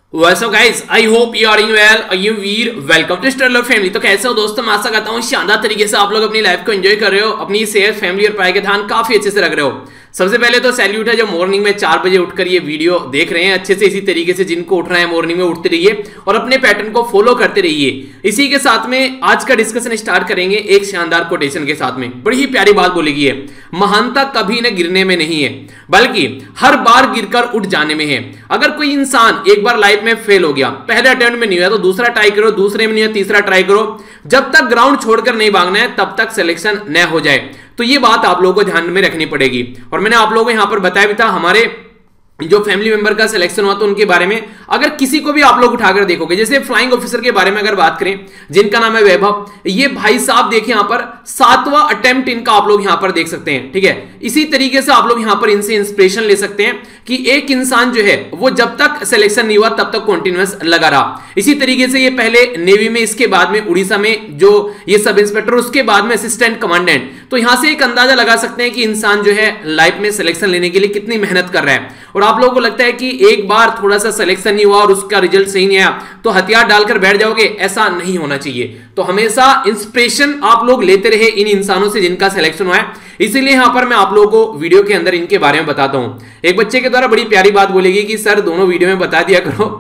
What's up guys? I hope you are doing well. You very welcome to Stellar family. तो कैसे हो दोस्तों? मैं आशा करता हूँ शानदार तरीके से आप लोग अपनी लाइफ को एंजॉय कर रहे हो, अपनी सेहत, फैमिली और पढ़ाई का ध्यान काफी अच्छे से रख रहे हो। सबसे पहले तो सैल्यूट है जो मॉर्निंग में 4 बजे उठकर ये वीडियो देख रहे हैं। अच्छे से इसी तरीके से जिनको उठना है मॉर्निंग में उठते रहिए और अपने पैटर्न को फॉलो करते रहिए। इसी के साथ में आज का डिस्कशन स्टार्ट करेंगे एक शानदार कोटेशन के साथ में। बड़ी ही प्यारी बात बोलेगी है, महानता कभी न गिरने में नहीं है बल्कि हर बार गिरकर उठ जाने में है। अगर कोई इंसान एक बार लाइफ में फेल हो गया, पहले अटेम्प्ट में नहीं हुआ तो दूसरा ट्राई करो, दूसरे में नहीं हुआ तीसरा ट्राई करो। जब तक ग्राउंड छोड़कर नहीं भागना है तब तक सिलेक्शन न हो जाए। तो ये बात आप लोगों को ध्यान में रखनी पड़ेगी। और मैंने आप लोगों को यहां पर बताया भी था हमारे जो फैमिली मेंबर का सिलेक्शन हुआ तो उनके बारे में अगर किसी को भी आप लोग उठाकर देखोगे, जैसे फ्लाइंग ऑफिसर के बारे में अगर बात करें जिनका नाम है वैभव, ये भाई साहब देखिए यहां पर 7वां अटेम्प्ट इनका आप लोग यहां पर देख सकते हैं। ठीक है, इसी तरीके से आप लोग यहां पर इनसे इंस्पिरेशन ले सकते हैं कि एक इंसान जो है वो जब तक सिलेक्शन नहीं हुआ तब तक कॉन्टिन्यूअस लगा रहा। इसी तरीके से ये पहले नेवी में, इसके बाद में उड़ीसा में जो ये सब इंस्पेक्टर, उसके बाद में असिस्टेंट कमांडेंट। तो यहां से एक अंदाजा लगा सकते हैं कि इंसान जो है लाइफ में सिलेक्शन लेने के लिए कितनी मेहनत कर रहा है। और आप लोगों को लगता है कि एक बार थोड़ा सा सिलेक्शन नहीं हुआ और उसका रिजल्ट सही नहीं आया तो हथियार डालकर बैठ जाओगे, ऐसा नहीं होना चाहिए। तो हमेशा इंस्पिरेशन आप लोग लेते रहे इन इंसानों से जिनका सिलेक्शन हुआ है। इसीलिए यहां पर मैं आप लोगों को वीडियो के अंदर इनके बारे में बताता हूं। एक बच्चे के द्वारा बड़ी प्यारी बात बोलेगी कि सर दोनों वीडियो में बता दिया करो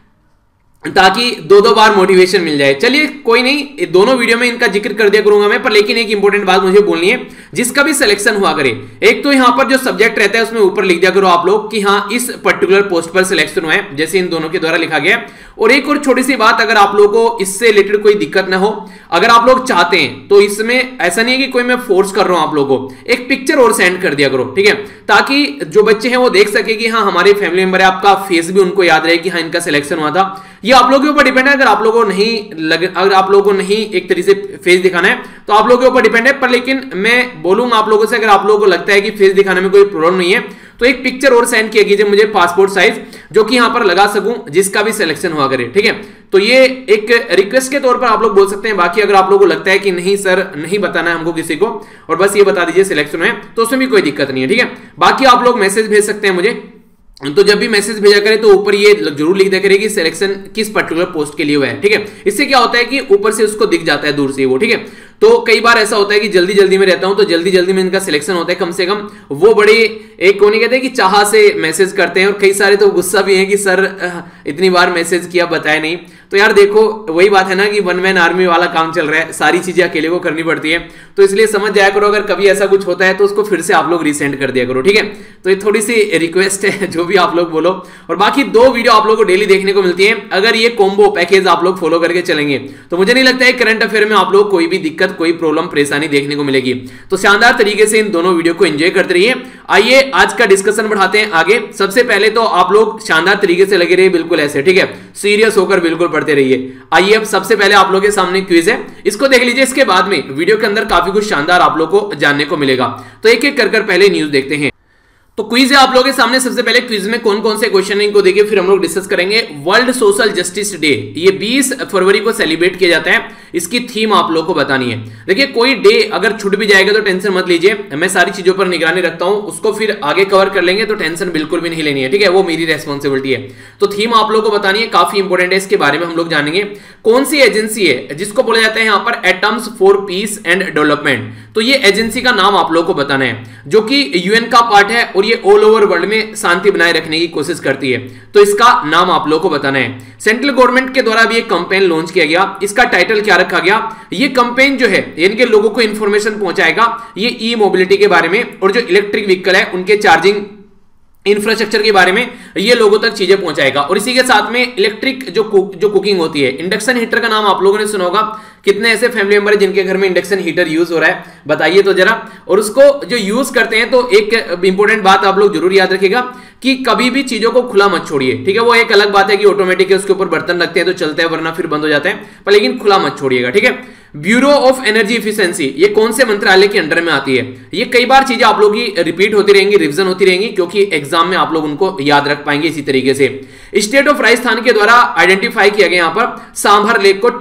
ताकि दो बार मोटिवेशन मिल जाए। चलिए कोई नहीं, दोनों वीडियो में इनका जिक्र कर दिया करूंगा मैं, पर लेकिन एक इंपॉर्टेंट बात मुझे बोलनी है जिसका भी सिलेक्शन हुआ करे, एक तो यहां पर जो सब्जेक्ट रहता है उसमें ऊपर लिख दिया करो आप लोग कि हाँ इस पर्टिकुलर पोस्ट पर सिलेक्शन हुआ है, जैसे इन दोनों के द्वारा लिखा गया। और एक और छोटी सी बात, अगर आप लोगों को इससे रिलेटेड कोई दिक्कत ना हो, अगर आप लोग चाहते हैं तो इसमें ऐसा नहीं है कि कोई मैं फोर्स कर रहा हूं, आप लोगों को एक पिक्चर और सेंड कर दिया करो। ठीक है, ताकि जो बच्चे हैं वो देख सके कि हाँ हमारे फैमिली मेंबर है, आपका फेस भी उनको याद रहे कि हाँ इनका सिलेक्शन हुआ था। ये आप लोगों के ऊपर डिपेंड है। अगर आप लोगों को अगर आप लोगों को नहीं एक तरीके से फेस दिखाना है तो आप लोगों के ऊपर डिपेंड है। पर लेकिन मैं बोलूंगा आप लोगों से, अगर आप लोगों को लगता है कि फेस दिखाने में कोई प्रॉब्लम नहीं है तो एक पिक्चर और सेंड किया कीजिए मुझे पासपोर्ट साइज, जो कि यहां पर लगा सकूं जिसका भी सिलेक्शन हुआ करे। ठीक है, तो ये एक रिक्वेस्ट के तौर पर आप लोग बोल सकते हैं। बाकी अगर आप लोगों को लगता है कि नहीं सर नहीं बताना है हमको किसी को और बस ये बता दीजिए सिलेक्शन है, तो उसमें भी कोई दिक्कत नहीं है। ठीक है, बाकी आप लोग मैसेज भेज सकते हैं मुझे। तो जब भी मैसेज भेजा करें तो ऊपर ये जरूर लिख दिया करें कि सिलेक्शन किस पर्टिकुलर पोस्ट के लिए हुआ है। ठीक है, इससे क्या होता है कि ऊपर से उसको दिख जाता है दूर से वो। ठीक है, तो कई बार ऐसा होता है कि जल्दी जल्दी में रहता हूं तो जल्दी जल्दी में इनका सिलेक्शन होता है। कम से कम वो बड़े एक कोई कहते हैं कि चाह से मैसेज करते हैं, और कई सारे तो गुस्सा भी है कि सर इतनी बार मैसेज किया बताया नहीं। तो यार देखो वही बात है ना कि वन मैन आर्मी वाला काम चल रहा है, सारी चीजें अकेले को करनी पड़ती है। तो इसलिए समझ जाया करो, अगर कभी ऐसा कुछ होता है तो उसको फिर से आप लोग रिसेंड कर दिया करो। ठीक है, तो ये थोड़ी सी रिक्वेस्ट है, जो भी आप लोग बोलो। और बाकी 2 वीडियो आप लोगों को डेली देखने को मिलती है। अगर ये कॉम्बो पैकेज आप लोग फॉलो करके चलेंगे तो मुझे नहीं लगता है करंट अफेयर में आप लोग कोई भी दिक्कत, कोई प्रॉब्लम, परेशानी देखने को मिलेगी। तो शानदार तरीके से इन दोनों वीडियो को एंजॉय करते रहिए। आइए आज का डिस्कशन बढ़ाते हैं आगे। सबसे पहले तो आप लोग शानदार तरीके से लगे रहिए, बिल्कुल ऐसे। ठीक है, सीरियस होकर बिल्कुल पढ़ते रहिए। आइए अब सबसे पहले आप लोगों के सामने क्विज है, इसको देख लीजिए। इसके बाद में वीडियो के अंदर काफी कुछ शानदार आप लोगों को जानने को मिलेगा। तो एक एक कर पहले न्यूज देखते हैं। तो क्विज है आप लोगों के सामने। सबसे पहले क्विज में कौन कौन से क्वेश्चन है इनको देखिए, फिर हम लोग डिस्कस करेंगे। वर्ल्ड सोशल जस्टिस डे ये 20 फरवरी को सेलिब्रेट किया जाता है। इसकी थीम आप लोगों को बतानी है। देखिए कोई डे अगर छूट भी जाएगा तो टेंशन मत लीजिए, मैं सारी चीजों पर निगरानी रखता हूं, उसको फिर आगे कवर कर लेंगे, तो टेंशन बिल्कुल भी नहीं लेनी है। ठीक है, वो मेरी रेस्पॉन्सिबिलिटी है। तो थीम आप लोगों को बतानी है, काफी इंपॉर्टेंट है, इसके बारे में हम लोग जानेंगे। कौन सी एजेंसी है जिसको बोला जाता है यहां पर atoms for peace and development, तो ये एजेंसी का नाम आप लोगों को बताना है, जो कि यूएन का पार्ट है और ये ऑल ओवर वर्ल्ड में शांति बनाए रखने की कोशिश करती है। तो इसका नाम आप लोगों को बताना है। सेंट्रल गवर्नमेंट के द्वारा भी एक कैंपेन लॉन्च किया गया, इसका टाइटल क्या रखा गया? ये कैंपेन जो है यानी कि लोगों को इंफॉर्मेशन पहुंचाएगा ये ई मोबिलिटी के बारे में, और जो इलेक्ट्रिक व्हीकल है उनके चार्जिंग इंफ्रास्ट्रक्चर के बारे में ये लोगों तक चीजें पहुंचाएगा। और इसी के साथ में इलेक्ट्रिक जो कुकिंग होती है, इंडक्शन हीटर का नाम आप लोगों ने सुना होगा। कितने ऐसे फैमिली मेंबर है जिनके घर में इंडक्शन हीटर यूज हो रहा है, बताइए तो जरा। और उसको जो यूज करते हैं तो एक इंपॉर्टेंट बात आप लोग जरूर याद रखिएगा कि कभी भी चीजों को खुला मत छोड़िए। ठीक है, वो एक अलग बात है कि ऑटोमेटिक है, उसके ऊपर बर्तन रखते हैं तो चलता है, वरना फिर बंद हो जाता है, पर लेकिन खुला मत छोड़िएगा। ठीक है, ब्यूरो ऑफ एनर्जी एफिशिएंसी ये कौन से मंत्रालय के अंडर में आती है? ये कई बार चीजें आप लोग की रिपीट होती रहेंगी, रिवीजन होती रहेंगी, क्योंकि एग्जाम में आप लोग उनको याद रख पाएंगे इसी तरीके से। स्टेट ऑफ राजस्थान के द्वारा आइडेंटिफाई किया गया, यहां पर सांभर लेक को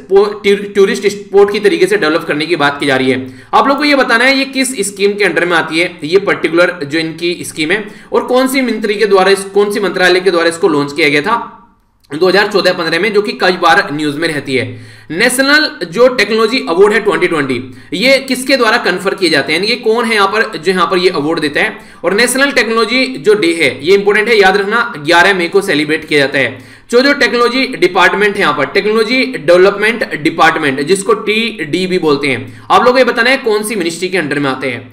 टूरिस्ट स्पॉट की तरीके से डेवलप करने की बात की जा रही है। आप लोग को ये बताना है ये किस स्कीम के अंडर में आती है, ये पर्टिकुलर जो इनकी स्कीम है, और कौन सी मंत्रालय के द्वारा इसको लॉन्च किया गया था। 2014-15 में, जो कि कई बार न्यूज में रहती है। नेशनल जो टेक्नोलॉजी अवार्ड है 2020, ये किसके द्वारा कन्फर किए जाते हैं, यानी कि कौन है यहाँ पर जो यहाँ पर ये अवार्ड देता है। और नेशनल टेक्नोलॉजी जो डे है ये इंपॉर्टेंट है, याद रखना 11 मई को सेलिब्रेट किया जाता है। जो टेक्नोलॉजी डिपार्टमेंट है यहाँ पर, टेक्नोलॉजी डेवलपमेंट डिपार्टमेंट, जिसको TDB बोलते हैं, आप लोगों को बताना है कौन सी मिनिस्ट्री के अंडर में आते हैं।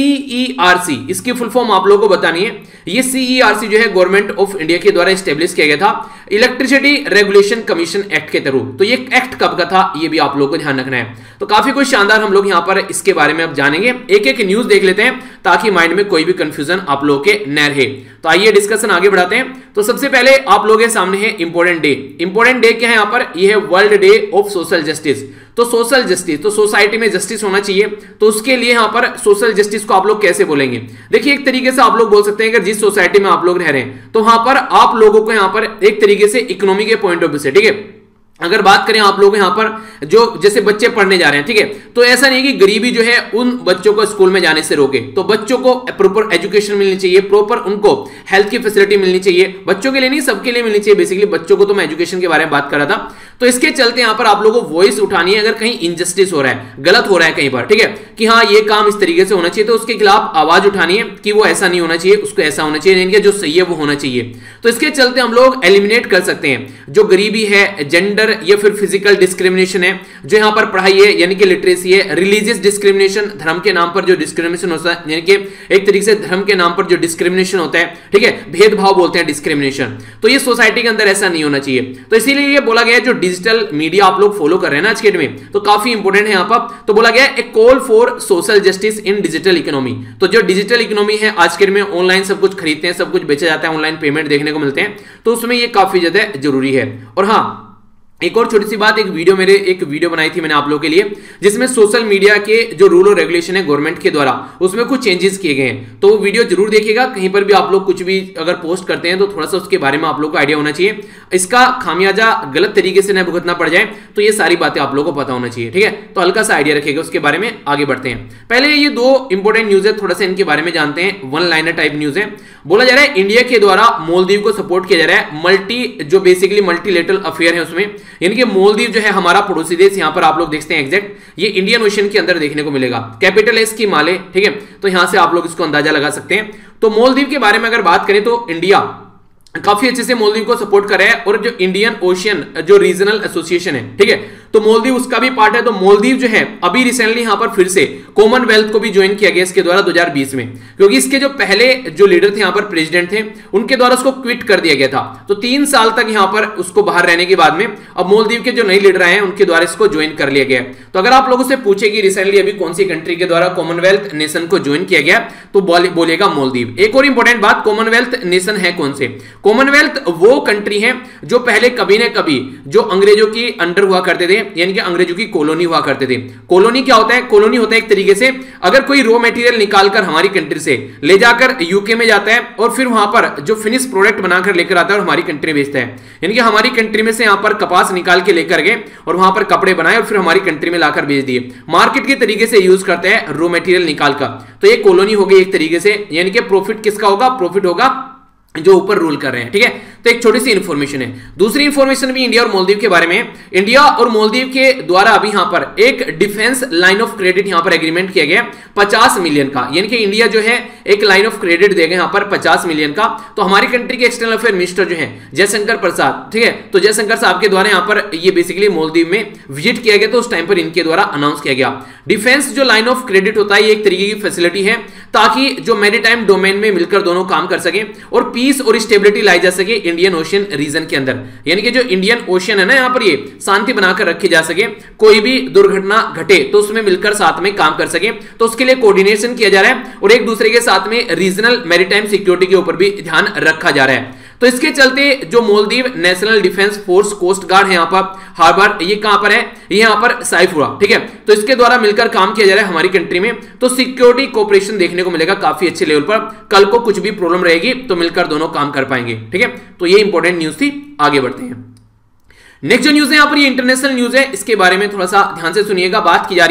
CERC, इसकी फुल फॉर्म आप लोगों को बतानी है। ये CERC जो है गवर्नमेंट ऑफ इंडिया के द्वारा स्टेब्लिश किया गया था इलेक्ट्रिसिटी रेगुलेशन कमीशन एक्ट के थ्रू। तो ये एक्ट कब का था ये भी आप लोगों को ध्यान रखना है। तो काफी कुछ शानदार हम लोग यहाँ पर इसके बारे में अब जानेंगे, एक एक न्यूज देख लेते हैं ताकि माइंड में कोई भी कंफ्यूजन आप लोगों के न रहे। तो आइए डिस्कशन आगे बढ़ाते हैं। तो सबसे पहले आप लोगों के सामने है इंपॉर्टेंट डे। इंपॉर्टेंट डे क्या है यहाँ पर, ये है world day of social justice. तो सोशल जस्टिस, तो सोसाइटी में जस्टिस होना चाहिए, तो उसके लिए यहाँ पर सोशल जस्टिस को आप लोग कैसे बोलेंगे। देखिए एक तरीके से आप लोग बोल सकते हैं कि जिस सोसाइटी में आप लोग रह रहे हैं तो वहां पर आप लोगों को यहाँ पर एक तरीके से इकोनॉमी के पॉइंट ऑफ व्यू से, ठीक है, अगर बात करें आप लोग यहाँ पर जो जैसे बच्चे पढ़ने जा रहे हैं, ठीक है, तो ऐसा नहीं कि गरीबी जो है उन बच्चों को स्कूल में जाने से रोके। तो बच्चों को प्रॉपर एजुकेशन मिलनी चाहिए, प्रॉपर उनको हेल्थ की फैसिलिटी मिलनी चाहिए, बच्चों के लिए नहीं सबके लिए मिलनी चाहिए। बेसिकली बच्चों को तो मैं एजुकेशन के बारे में बात कर रहा था। तो इसके चलते यहाँ पर आप लोगों को वॉइस उठानी है अगर कहीं इनजस्टिस हो रहा है, गलत हो रहा है कहीं पर, ठीक है, कि हाँ ये काम इस तरीके से होना चाहिए, तो उसके खिलाफ आवाज उठानी है कि वो ऐसा नहीं होना चाहिए, उसको ऐसा होना चाहिए, इनके जो सही है वो होना चाहिए। तो इसके चलते हम लोग एलिमिनेट कर सकते हैं जो गरीबी है, जेंडर या फिर फिजिकल डिस्क्रिमिनेशन है, जो यहाँ पर पढ़ाई है यानी कि लिटरेसी है, रिलीजियस डिस्क्रिमिनेशन, धर्म के नाम पर जो डिस्क्रिमिनेशन होता है, यानी कि एक तरीके से धर्म के नाम पर जो डिस्क्रिमिनेशन होता है, ठीक है, भेदभाव बोलते हैं डिस्क्रिमिनेशन। तो ये सोसाइटी के अंदर ऐसा नहीं होना चाहिए। तो इसीलिए ये बोला गया जो डिजिटल मीडिया आप लोग फॉलो कर रहे हैं ना आज के डेट में, तो काफी इंपॉर्टेंट है यहाँ पर। तो बोला गया a call for social justice in digital economy. तो जो डिजिटल इकोनॉमी है आज के डेट में, ऑनलाइन सब कुछ खरीदते हैं, सब कुछ बेचा जाता है, ऑनलाइन पेमेंट देखने को मिलते हैं, तो उसमें ये काफी ज्यादा जरूरी है। और हाँ एक और छोटी सी बात, एक वीडियो बनाई थी मैंने आप लोगों के लिए, जिसमें सोशल मीडिया के जो रूल और रेगुलेशन है गवर्नमेंट के द्वारा, उसमें कुछ चेंजेस किए गए हैं। तो वो वीडियो जरूर देखिएगा। कहीं पर भी आप लोग कुछ भी अगर पोस्ट करते हैं तो थोड़ा सा उसके बारे में आप लोग को आइडिया होना चाहिए, इसका खामियाजा गलत तरीके से न भुगतना पड़ जाए, तो ये सारी बातें आप लोगों को पता होना चाहिए, ठीक है। तो हल्का सा आइडिया रखिएगा उसके बारे में। आगे बढ़ते हैं। पहले ये दो इंपॉर्टेंट न्यूज है, थोड़ा सा इनके बारे में जानते हैं। वन लाइनर टाइप न्यूज है। बोला जा रहा है इंडिया के द्वारा मालदीव को सपोर्ट किया जा रहा है, जो बेसिकली मल्टीलेटरल अफेयर है उसमें, यानी कि मालदीव जो है हमारा पड़ोसी देश, यहां पर आप लोग देखते हैं एग्जैक्ट, ये इंडियन ओशन के अंदर देखने को मिलेगा। कैपिटल है इसकी माले, ठीक है, तो यहां से आप लोग इसको अंदाजा लगा सकते हैं। तो मालदीव के बारे में अगर बात करें तो इंडिया काफी अच्छे से मालदीव को सपोर्ट कर रहा है। और जो इंडियन ओशियन जो रीजनल एसोसिएशन है, ठीक है, तो मालदीव उसका भी पार्ट है। तो मालदीव जो है अभी रिसेंटली यहां पर फिर से कॉमनवेल्थ को भी ज्वाइन किया गया इसके द्वारा 2020 में, क्योंकि इसके जो पहले जो लीडर थे यहां पर प्रेसिडेंट थे, उनके द्वारा उसको क्विट कर दिया गया था। तो 3 साल तक यहां पर उसको बाहर रहने के बाद में अब मालदीव के जो नए लीडर आए हैं उनके द्वारा इसको ज्वाइन कर लिया गया। तो अगर आप लोगों से पूछे कि रिसेंटली अभी कौन सी कंट्री के द्वारा कॉमनवेल्थ नेशन को ज्वाइन किया गया, तो बोलेगा मालदीव। एक और इंपॉर्टेंट बात, कॉमनवेल्थ नेशन है कौन से? कॉमनवेल्थ वो कंट्री है जो पहले कभी ना कभी जो अंग्रेजों की अंडर हुआ करते थे, यानी कि अंग्रेजों की कॉलोनी हुआ करते थे। कॉलोनी क्या होता है? कॉलोनी होता है एक तरीके से अगर कोई रॉ मटेरियल निकालकर हमारी कंट्री से ले जाकर यूके में जाता है और फिर वहां पर जो फिनिश प्रोडक्ट बनाकर लेकर आता है और हमारी कंट्री में बेचता है, यानी कि हमारी कंट्री में से यहां पर कपास निकाल के लेकर गए और वहां पर कपड़े बनाए और फिर हमारी कंट्री में लाकर बेच दिए, मार्केट के तरीके से यूज करते हैं रॉ मटेरियल निकालकर। तो ये कॉलोनी हो गई एक तरीके से, यानी कि प्रॉफिट किसका होगा? प्रॉफिट होगा जो ऊपर रूल कर रहे हैं, ठीक है। तो एक छोटी सी इंफॉर्मेशन है। दूसरी इंफॉर्मेशन भी इंडिया और मालदीव के बारे में। इंडिया और मालदीव के द्वारा अभी यहां पर एक डिफेंस लाइन ऑफ क्रेडिट यहां पर एग्रीमेंट किया गया 50 मिलियन का, यानी कि इंडिया जो है एक लाइन ऑफ क्रेडिट देगा यहां पर 50 मिलियन का। तो हमारी कंट्री के एक्सटर्नल अफेयर मिनिस्टर जो है जयशंकर प्रसाद, ठीक है, तो जयशंकर साहब के द्वारा यहां पर ये बेसिकली मालदीव में विजिट किया गया, तो उस टाइम पर इनके द्वारा अनाउंस किया गया। डिफेंस जो लाइन ऑफ क्रेडिट होता है ये एक तरीके की फैसिलिटी है ताकि जो मैरीटाइम डोमेन में मिलकर दोनों काम कर सके और पीस और स्टेबिलिटी लाई जा सके इंडियन ओशियन रीजन के अंदर, यानी कि जो इंडियन ओशियन है ना यहां पर ये शांति बनाकर रखी जा सके, कोई भी दुर्घटना घटे तो उसमें मिलकर साथ में काम कर सके। तो उसके लिए कोऑर्डिनेशन किया जा रहा है और एक दूसरे के साथ में रीजनल मैरीटाइम सिक्योरिटी के ऊपर भी ध्यान रखा जा रहा है। तो इसके चलते जो Maldives national defence force coast guard है यहाँ पर हार्बर, ये कहां पर है? ये यहाँ पर साइफुरा, ठीक है। तो इसके द्वारा मिलकर काम किया जा रहा है हमारी कंट्री में, तो सिक्योरिटी कोऑपरेशन देखने को मिलेगा काफी अच्छे लेवल पर। कल को कुछ भी प्रॉब्लम रहेगी तो मिलकर दोनों काम कर पाएंगे, ठीक है। तो ये इंपॉर्टेंट न्यूज थी। आगे बढ़ते हैं। नेक्स्ट जो न्यूज है यहाँ पर ये इंटरनेशनल न्यूज है, इसके बारे में थोड़ा सा ध्यान से सुनिएगा। बात की जा रही है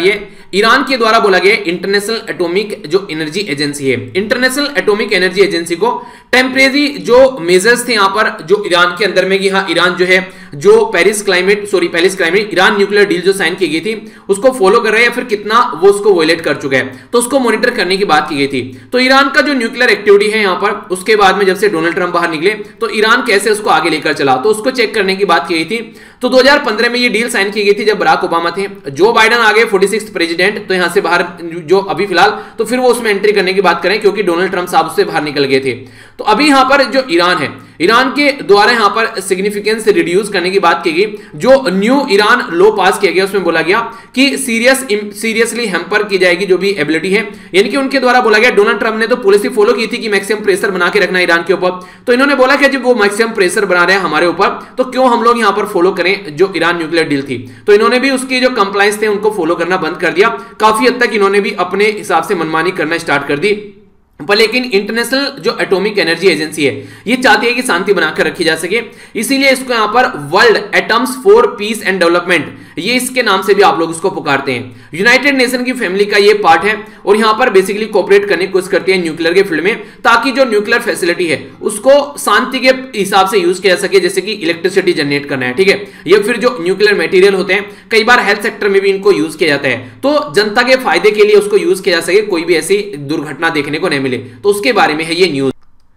ईरान के द्वारा बोला गया इंटरनेशनल एटॉमिक जो एनर्जी एजेंसी है, इंटरनेशनल एटॉमिक एनर्जी एजेंसी को टेम्परेरी जो मेजर्स थे यहां पर जो ईरान के अंदर में कि हाँ ईरान जो है जो Paris climate Iran nuclear deal जो साइन की गई थी उसको फॉलो कर रहा है या फिर कितना वो उसको वायलेट कर चुका है, तो उसको मॉनिटर करने की बात की गई थी। तो ईरान का जो न्यूक्लियर एक्टिविटी है यहां पर उसके बाद में जब से डोनाल्ड ट्रंप बाहर निकले तो ईरान कैसे उसको आगे लेकर चला, तो उसको चेक करने की बात की गई थी। तो 2015 में ये डील साइन की गई थी जब बराक ओबामा थे, जो बाइडेन आ गए 46th प्रेसिडेंट, तो यहां से बाहर जो अभी फिलहाल तो फिर वो उसमें एंट्री करने की बात करें क्योंकि डोनाल्ड ट्रंप साहब उससे बाहर निकल गए थे। तो अभी यहां पर जो ईरान है, ईरान के द्वारा यहां पर सिग्निफिकेंस रिड्यूस करने की बात की गई। जो न्यू ईरान लॉ पास किया गया उसमें बोला गया कि सीरियसली हैम्पर की जाएगी जो भी एबिलिटी है, यानी कि उनके द्वारा बोला गया डोनाल्ड ट्रंप ने तो पॉलिसी फॉलो की थी कि मैक्सिमम प्रेशर बना के रखना ईरान के ऊपर, तो इन्होंने बोला कि जब वो मैक्सिमम प्रेशर बना रहे हैं हमारे ऊपर तो क्यों हम लोग यहां पर फॉलो करें जो ईरान न्यूक्लियर डील थी। तो इन्होंने भी उसकी जो कंप्लायंस थे उनको फॉलो करना बंद कर दिया, काफी हद तक इन्होंने भी अपने हिसाब से मनमानी करना स्टार्ट कर दी। पर लेकिन इंटरनेशनल जो एटॉमिक एनर्जी एजेंसी है ये चाहती है कि शांति बनाकर रखी जा सके, इसीलिए इसको यहां पर world atoms for peace and development ये इसके नाम से भी आप लोग इसको पुकारते हैं। यूनाइटेड नेशन की फैमिली का ये पार्ट है और यहां पर बेसिकली कोऑपरेट करने की कोशिश करती है न्यूक्लियर के फील्ड में, ताकि जो न्यूक्लियर फैसिलिटी है उसको शांति के हिसाब से यूज किया जा सके, जैसे कि इलेक्ट्रिसिटी जनरेट करना है, ठीक है, या फिर जो न्यूक्लियर मटेरियल होते हैं कई बार हेल्थ सेक्टर में भी इनको यूज किया जाता है, तो जनता के फायदे के लिए उसको यूज किया जा सके, कोई भी ऐसी दुर्घटना देखने को नहीं मिले, तो उसके बारे में है ये न्यूज।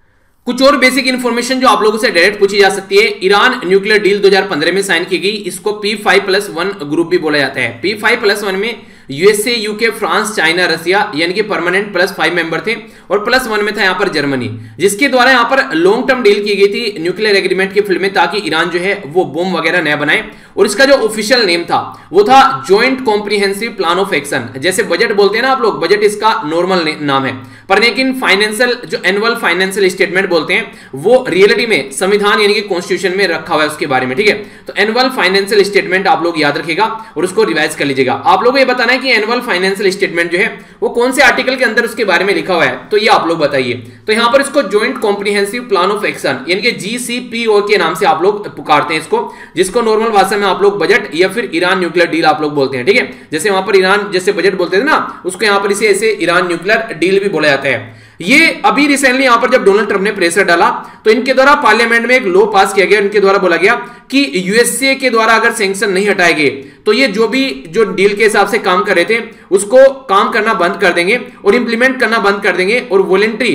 कुछ और बेसिक इंफॉर्मेशन जो आप लोगों से डायरेक्ट पूछी जा सकती है, ईरान न्यूक्लियर डील 2015 में साइन की गई, इसको P5+1 ग्रुप भी बोला जाता है। P5+1 में USA, UK, France, China, Russia यानी कि परमानेंट +5 मेंबर थे और +1 में था यहां पर जर्मनी, जिसके द्वारा यहां पर लॉन्ग टर्म डील की गई थी न्यूक्लियर एग्रीमेंट के फील्ड में, ताकि ईरान जो है वो बम वगैरह नया बनाए। और इसका जो ऑफिशियल नेम था वो था joint comprehensive plan of action, जैसे बजट बोलते हैं ना आप लोग, बजट इसका नॉर्मल नाम है, पर लेकिन फाइनेंशियल जो एनुअल फाइनेंशियल स्टेटमेंट बोलते हैं वो रियलिटी में संविधान यानी कि कॉन्स्टिट्यूशन में रखा हुआ है उसके बारे में, ठीक है। तो एनुअल फाइनेंशियल स्टेटमेंट आप लोग याद रखिएगा और उसको रिवाइज कर लीजिएगा। आप लोगों को ये बताना है कि एनुअल फाइनेंशियल स्टेटमेंट जो है वो कौन से आर्टिकल के अंदर उसके बारे में लिखा हुआ है, तो ये आप लोग बताइए। तो यहां पर इसको joint comprehensive plan of action यानी कि GCPO के नाम से आप लोग पुकारते हैं इसको, जिसको नॉर्मल भाषा में आप लोग बजट या फिर ईरान न्यूक्लियर डील आप लोग बोलते हैं, ठीक है। जैसे वहां पर ईरान जैसे बजट बोलते थे ना, उसको यहां पर इसे ऐसे ईरान न्यूक्लियर डील भी बोला जाता है। ये अभी रिसेंटली यहां पर जब डोनाल्ड ट्रंप ने प्रेशर डाला तो इनके द्वारा पार्लियामेंट में एक लॉ पास किया गया, इनके द्वारा बोला गया कि यूएसए के द्वारा अगर सैंक्शन नहीं हटाए गए तो ये जो भी जो डील के हिसाब से काम कर रहे थे उसको काम करना बंद कर देंगे और इंप्लीमेंट करना बंद कर देंगे, और वॉलंटरी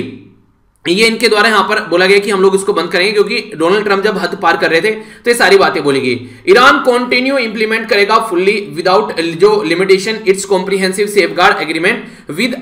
ये इनके द्वारा यहां पर बोला गया कि हम लोग इसको बंद करेंगे, क्योंकि डोनाल्ड ट्रंप जब हद पार कर रहे थे तो ये सारी बातें बोली गई। ईरान कंटिन्यू इंप्लीमेंट करेगा फुल्ली विदाउट जो limitation its comprehensive safeguard agreement with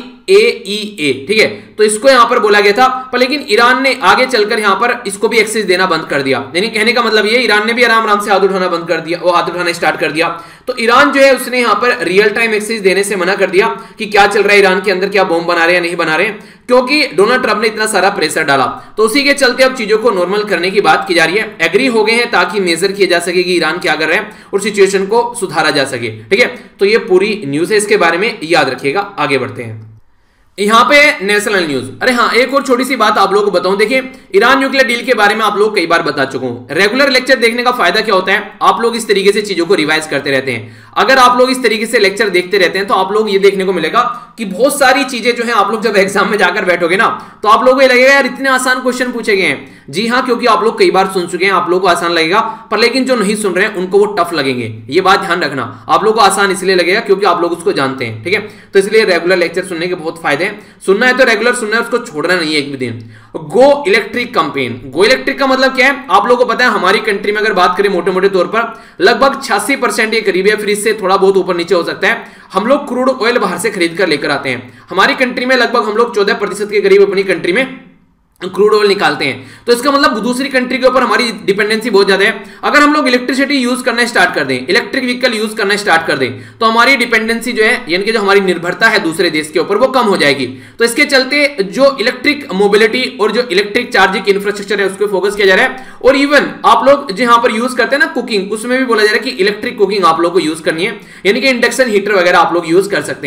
IAEA, ठीक है। तो इसको यहां पर बोला गया था, पर लेकिन ईरान ने आगे चलकर यहां पर इसको भी एक्सेस देना बंद कर दिया, यानी कहने का मतलब ये ईरान ने भी आराम से हाथ उठाना बंद कर दिया, वो हाथ उठाना स्टार्ट कर दिया। तो ईरान जो है उसने यहां पर रियल टाइम एक्सेस देने से मना कर दिया कि क्या चल रहा है ईरान के अंदर, क्या बॉम्ब बना रहे हैं या नहीं बना रहे हैं, क्योंकि डोनाल्ड ट्रंप ने इतना सारा प्रेशर डाला। तो उसी के चलते अब चीजों को नॉर्मल करने की बात की जा रही है, एग्री हो गए हैं ताकि मेजर किया जा सके कि ईरान क्या कर रहा है और सिचुएशन को सुधारा जा सके, ठीक है। तो ये पूरी न्यूज है, इसके बारे में याद रखिएगा। आगे बढ़ते हैं यहां पे नेशनल न्यूज। अरे हाँ, एक और छोटी सी बात आप लोगों को बताऊं, देखिए ईरान न्यूक्लियर डील के बारे में आप लोग कई बार बता चुका हूं। रेगुलर लेक्चर देखने का फायदा क्या होता है, आप लोग इस तरीके से चीजों को रिवाइज करते रहते हैं। अगर आप लोग इस तरीके से लेक्चर देखते रहते हैं तो आप लोग ये देखने को मिलेगा कि बहुत सारी चीजें जो है आप लोग जब एग्जाम में जाकर बैठोगे ना तो आप लोगों को ये लगेगा यार इतने आसान क्वेश्चन पूछे गए हैं। जी हाँ, क्योंकि आप लोग कई बार सुन चुके हैं, आप लोगों को आसान लगेगा, पर लेकिन जो नहीं सुन रहे हैं उनको वो टफ लगेंगे। ये बात ध्यान रखना, आप लोगों को आसान इसलिए लगेगा क्योंकि आप लोग उसको जानते हैं, ठीक है। तो इसलिए रेगुलर लेक्चर सुनने के बहुत फायदे हैं। सुनना है तो रेगुलर सुनना है, उसको छोड़ना नहीं है एक भी दिन। Go electric campaign, go electric का मतलब क्या है आप लोगों को पता है। हमारी कंट्री में अगर बात करें मोटे मोटे तौर पर लगभग 86% ये करीब है, फिर इससे थोड़ा बहुत ऊपर नीचे हो सकता है। हम लोग क्रूड ऑयल बाहर से खरीद कर लेकर आते हैं। हमारी कंट्री में लगभग हम लोग 14% के करीब अपनी कंट्री में क्रूड ऑयल निकालते हैं। तो इसका मतलब दूसरी कंट्री के ऊपर हमारी डिपेंडेंसी बहुत ज्यादा है। अगर हम लोग इलेक्ट्रिसिटी यूज करना स्टार्ट कर दें, इलेक्ट्रिक व्हीकल यूज करना स्टार्ट कर दें, तो हमारी डिपेंडेंसी जो है यानी कि जो हमारी निर्भरता है दूसरे देश के ऊपर वो कम हो जाएगी। तो इसके चलते जो इलेक्ट्रिक मोबिलिटी और जो इलेक्ट्रिक चार्जिंग इंफ्रास्ट्रक्चर है उसको फोकस किया जा रहा है। और इवन आप लोग जो यहाँ पर यूज करते हैं ना कुकिंग, उसमें भी बोला जा रहा है कि इलेक्ट्रिक कुकिंग आप लोग को यूज करनी है, यानी कि इंडक्शन हीटर वगैरह आप लोग यूज कर सकते हैं।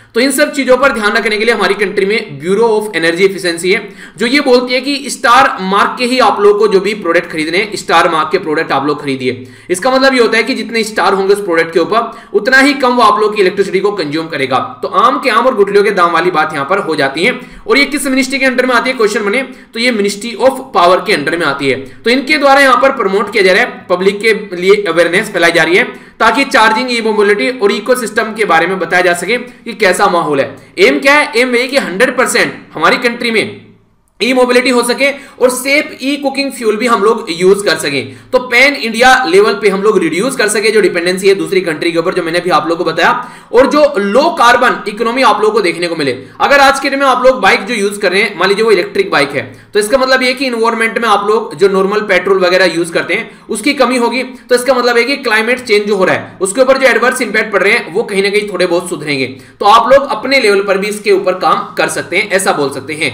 तो इन सब चीजों पर ध्यान रखने के लिए हमारी कंट्री में ब्यूरो ऑफ एनर्जी एफिशिएंसी है, जो ये बोलती है कि स्टार मार्क के ही आप लोग को जो भी प्रोडक्ट खरीदने हैं, स्टार मार्क के प्रोडक्ट आप लोग खरीदिए। इसका मतलब ये होता है कि जितने स्टार होंगे उस प्रोडक्ट के ऊपर उतना ही कम वो आप लोग की इलेक्ट्रिसिटी को कंज्यूम करेगा। तो आम के आम और गुठलियों के दाम वाली बात यहां पर हो जाती है। और ये किस मिनिस्ट्री के अंडर में आती है, क्वेश्चन बने तो ये मिनिस्ट्री ऑफ पावर के अंडर में आती है। तो इनके द्वारा यहां पर प्रमोट किया जा रहा है, पब्लिक के लिए अवेयरनेस फैलाई जा रही है ताकि चार्जिंग, ई मोबिलिटी और इकोसिस्टम के बारे में बताया जा सके कि कैसा माहौल है। एम क्या है, एम है कि 100% हमारी कंट्री में ई मोबिलिटी हो सके और सेफ ई कुकिंग फ्यूल भी हम लोग यूज कर सकें। तो पैन इंडिया लेवल पे हम लोग रिड्यूस कर सके जो डिपेंडेंसी है दूसरी कंट्री के ऊपर, जो मैंने भी आप लोगों को बताया, और जो लो कार्बन इकोनॉमी आप लोगों को देखने को मिले। अगर आज के दिन में आप लोग बाइक जो यूज कर रहे हैं, मान लीजिए वो इलेक्ट्रिक बाइक है, तो इसका मतलब ये कि इन्वायरमेंट में आप लोग जो नॉर्मल पेट्रोल वगैरह यूज करते हैं उसकी कमी होगी। तो इसका मतलब है कि क्लाइमेट चेंज जो हो रहा है उसके ऊपर जो एडवर्स इंपैक्ट पड़ रहे हैं वो कहीं ना कहीं थोड़े बहुत सुधरेंगे। तो आप लोग अपने लेवल पर भी इसके ऊपर काम कर सकते हैं, ऐसा बोल सकते हैं।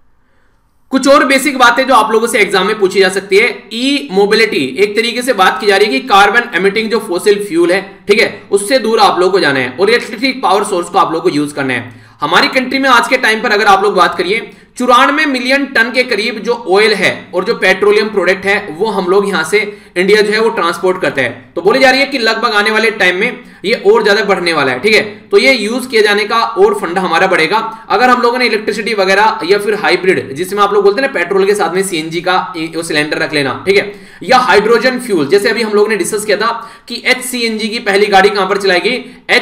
कुछ और बेसिक बातें जो आप लोगों से एग्जाम में पूछी जा सकती है। ई मोबिलिटी एक तरीके से बात की जा रही है कि कार्बन एमिटिंग जो फॉसिल फ्यूल है, ठीक है, उससे दूर आप लोगों को जाना है और इलेक्ट्रिक पावर सोर्स को आप लोगों को यूज करना है। हमारी कंट्री में आज के टाइम पर अगर आप लोग बात करिए 94 मिलियन टन के करीब जो ऑयल है और जो पेट्रोलियम प्रोडक्ट है वो हम लोग यहां से इंडिया जो है वो ट्रांसपोर्ट करता है। तो बोली जा रही है कि लगभग आने वाले टाइम में ये और ज्यादा बढ़ने वाला है, ठीक है। तो ये यूज किया जाने का और फंडा हमारा बढ़ेगा अगर हम लोगों ने इलेक्ट्रिसिटी वगैरह या फिर हाइब्रिड, जिसमें आप लोग बोलते हैं ना पेट्रोल के साथ में सीएनजी का सिलेंडर रख लेना, ठीक है, या हाइड्रोजन फ्यूल, जैसे अभी हम लोगों ने डिस्कस किया था कि HCNG की पहली गाड़ी कहां पर चलाएगी,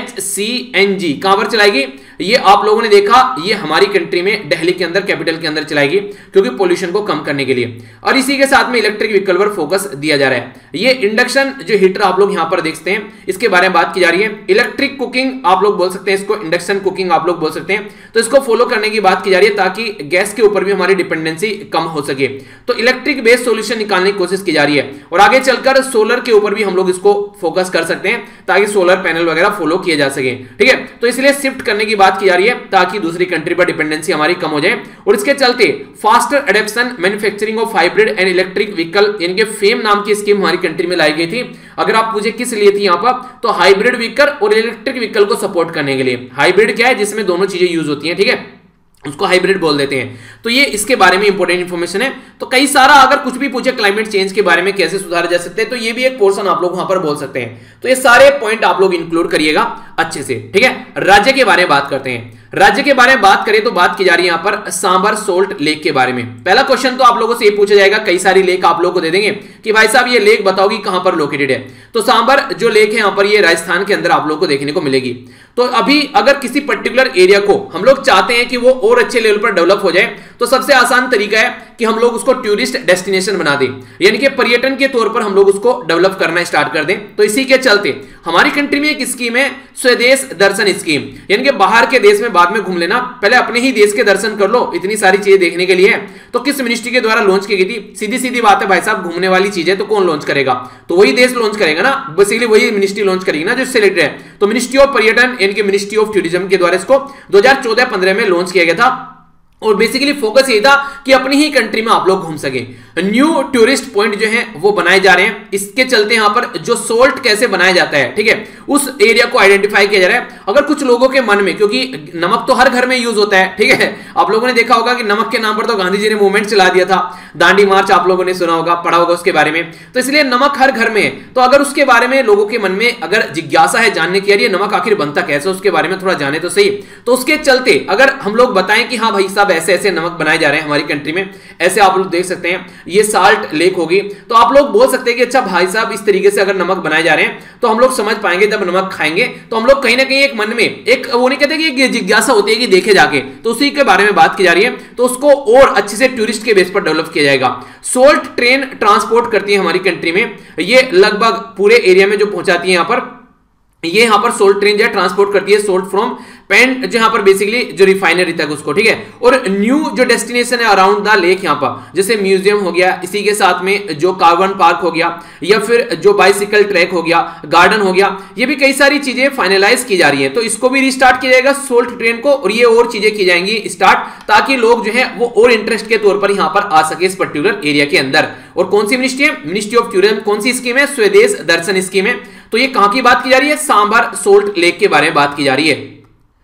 HCNG कहां पर चलाएगी, ये आप लोगों ने देखा, ये हमारी कंट्री में दिल्ली के अंदर, कैपिटल के अंदर चलाएगी, क्योंकि पोल्यूशन को कम करने के लिए। और इसी के साथ में इलेक्ट्रिक व्हीकल पर फोकस दिया जा रहा है। ये इंडक्शन जो हीटर आप लोग यहां पर देखते हैं, इसके बारे में बात की जा रही है। इलेक्ट्रिक कुकिंग आप लोग बोल सकते हैं इसको, इंडक्शन कुकिंग आप लोग बोल सकते हैं। तो इसको फॉलो करने की बात की जा रही है ताकि गैस के ऊपर भी हमारी डिपेंडेंसी कम हो सके। तो इलेक्ट्रिक बेस्ड सॉल्यूशन निकालने की कोशिश की जा रही है और आगे चलकर सोलर के ऊपर भी हम लोग इसको फोकस कर सकते हैं ताकि सोलर पैनल वगैरह फॉलो किए जा सके, ठीक है। तो इसलिए शिफ्ट करने की बात की जा रही है ताकि दूसरी कंट्री पर डिपेंडेंसी हमारी कम हो जाए। और इसके चलते faster adaption manufacturing of hybrid and electric vehicle, इनके फेम नाम की स्कीम हमारी कंट्री में लाई गई थी। अगर आप पूछे किस लिए थी यहां पर, तो हाइब्रिड व्हीकल और इलेक्ट्रिक व्हीकल को सपोर्ट करने के लिए। हाइब्रिड क्या है, जिसमें दोनों चीजें यूज होती हैं, ठीक है, उसको हाइब्रिड बोल देते हैं। तो ये इसके बारे में इंपॉर्टेंट इंफॉर्मेशन है। तो कई सारा अगर कुछ भी पूछे क्लाइमेट चेंज के बारे में कैसे सुधारा जा सकते हैं, तो ये भी एक पोर्शन आप लोग वहां पर बोल सकते हैं। तो ये सारे पॉइंट आप लोग इंक्लूड करिएगा अच्छे से, ठीक है। राज्य के बारे में बात करते हैं। राज्य के बारे में बात करें तो बात की जा रही है यहां पर सांबर सोल्ट लेक के बारे में। पहला क्वेश्चन तो आप लोगों से ये पूछा जाएगा, कई सारी लेक आप लोगों को दे देंगे कि भाई साहब ये लेक बताओ कि कहां पर लोकेटेड है। तो सांबर जो लेक है यहां पर, ये राजस्थान के अंदर आप लोगों को देखने को मिलेगी। तो अभी अगर किसी पर्टिकुलर एरिया को हम लोग चाहते हैं कि वो और अच्छे लेवल पर डेवलप हो जाए, तो सबसे आसान तरीका है कि हम लोग उसको टूरिस्ट डेस्टिनेशन बना दें, यानी कि पर्यटन के तौर पर हम लोग उसको डेवलप करना स्टार्ट कर दें। तो इसी के चलते हमारी कंट्री में एक स्कीम है स्वदेश दर्शन स्कीम, यानी कि बाहर के देश में बाद में घूम लेना, पहले अपने ही देश के दर्शन कर लो, इतनी सारी चीजें देखने के लिए। तो किस मिनिस्ट्री के द्वारा लॉन्च की गई थी? सीधी सीधी बात है भाई साहब, घूमने वाली चीज है तो कौन लॉन्च करेगा? तो वही देश लॉन्च करेगा ना, बेसिकली वही मिनिस्ट्री लॉन्च करेगी ना जो सिलेक्टेड है। तो मिनिस्ट्री ऑफ पर्यटन यानी कि मिनिस्ट्री ऑफ टूरिज्म के द्वारा इसको 2014-15 में लॉन्च किया गया था। और बेसिकली फोकस ये था कि अपनी ही कंट्री में आप लोग घूम सके। न्यू टूरिस्ट पॉइंट जो है वो बनाए जा रहे हैं। इसके चलते यहां पर जो सोल्ट कैसे बनाया जाता है, ठीक है, उस एरिया को आइडेंटिफाई किया जा रहा है। अगर कुछ लोगों के मन में, क्योंकि नमक तो हर घर में यूज होता है, ठीक है, आप लोगों ने देखा होगा कि नमक के नाम पर तो गांधी जी ने मूवमेंट चला दिया था, दांडी मार्च आप लोगों ने सुना होगा, पढ़ा होगा उसके बारे में। तो इसलिए नमक हर घर में है। तो अगर उसके बारे में लोगों के मन में अगर जिज्ञासा है जानने की, यार ये नमक आखिर बनता कैसे, उसके बारे में थोड़ा जाने तो सही। तो उसके चलते अगर हम लोग बताएं कि हाँ भाई साहब ऐसे ऐसे नमक बनाए जा रहे हैं हमारी कंट्री में, ऐसे आप लोग देख सकते हैं, ये साल्ट लेक होगी, तो आप लोग बोल सकते हैं कि अच्छा भाई साहब इस तरीके से अगर नमक बनाए जा रहे हैं तो हम लोग समझ पाएंगे। जब नमक खाएंगे तो हम लोग कहीं ना कहीं एक मन में एक वो नहीं कहते कि एक जिज्ञासा होती है कि देखे जाके, तो उसी के बारे में बात की जा रही है। तो उसको और अच्छे से टूरिस्ट के बेस पर डेवलप किया जाएगा। सोल्ट ट्रेन ट्रांसपोर्ट करती है हमारी कंट्री में, ये लगभग पूरे एरिया में जो पहुंचाती है यहां पर, ये यहां पर सोल्ट ट्रेन जो है ट्रांसपोर्ट करती है सोल्ट फ्रॉम पेंट, जो यहां पर बेसिकली जो रिफाइनरी तक उसको, ठीक है। और न्यू जो डेस्टिनेशन है अराउंड द लेक यहां पर, जैसे म्यूजियम हो गया, इसी के साथ में जो कार्बन पार्क हो गया, या फिर जो बाइसिकल ट्रैक हो गया, गार्डन हो गया, ये भी कई सारी चीजें फाइनलाइज की जा रही है। तो इसको भी रिस्टार्ट किया जाएगा सोल्ट ट्रेन को, और ये और चीजें की जाएंगी स्टार्ट, ताकि लोग जो है वो और इंटरेस्ट के तौर पर यहां पर आ सके इस पर्टिकुलर एरिया के अंदर। और कौन सी मिनिस्ट्री है? Ministry of tourism. कौन सी स्कीम है? स्वदेश दर्शन स्कीम है। तो ये कहां की बात की जा रही है? सांबर सोल्ट लेक के बारे में बात की जा रही है।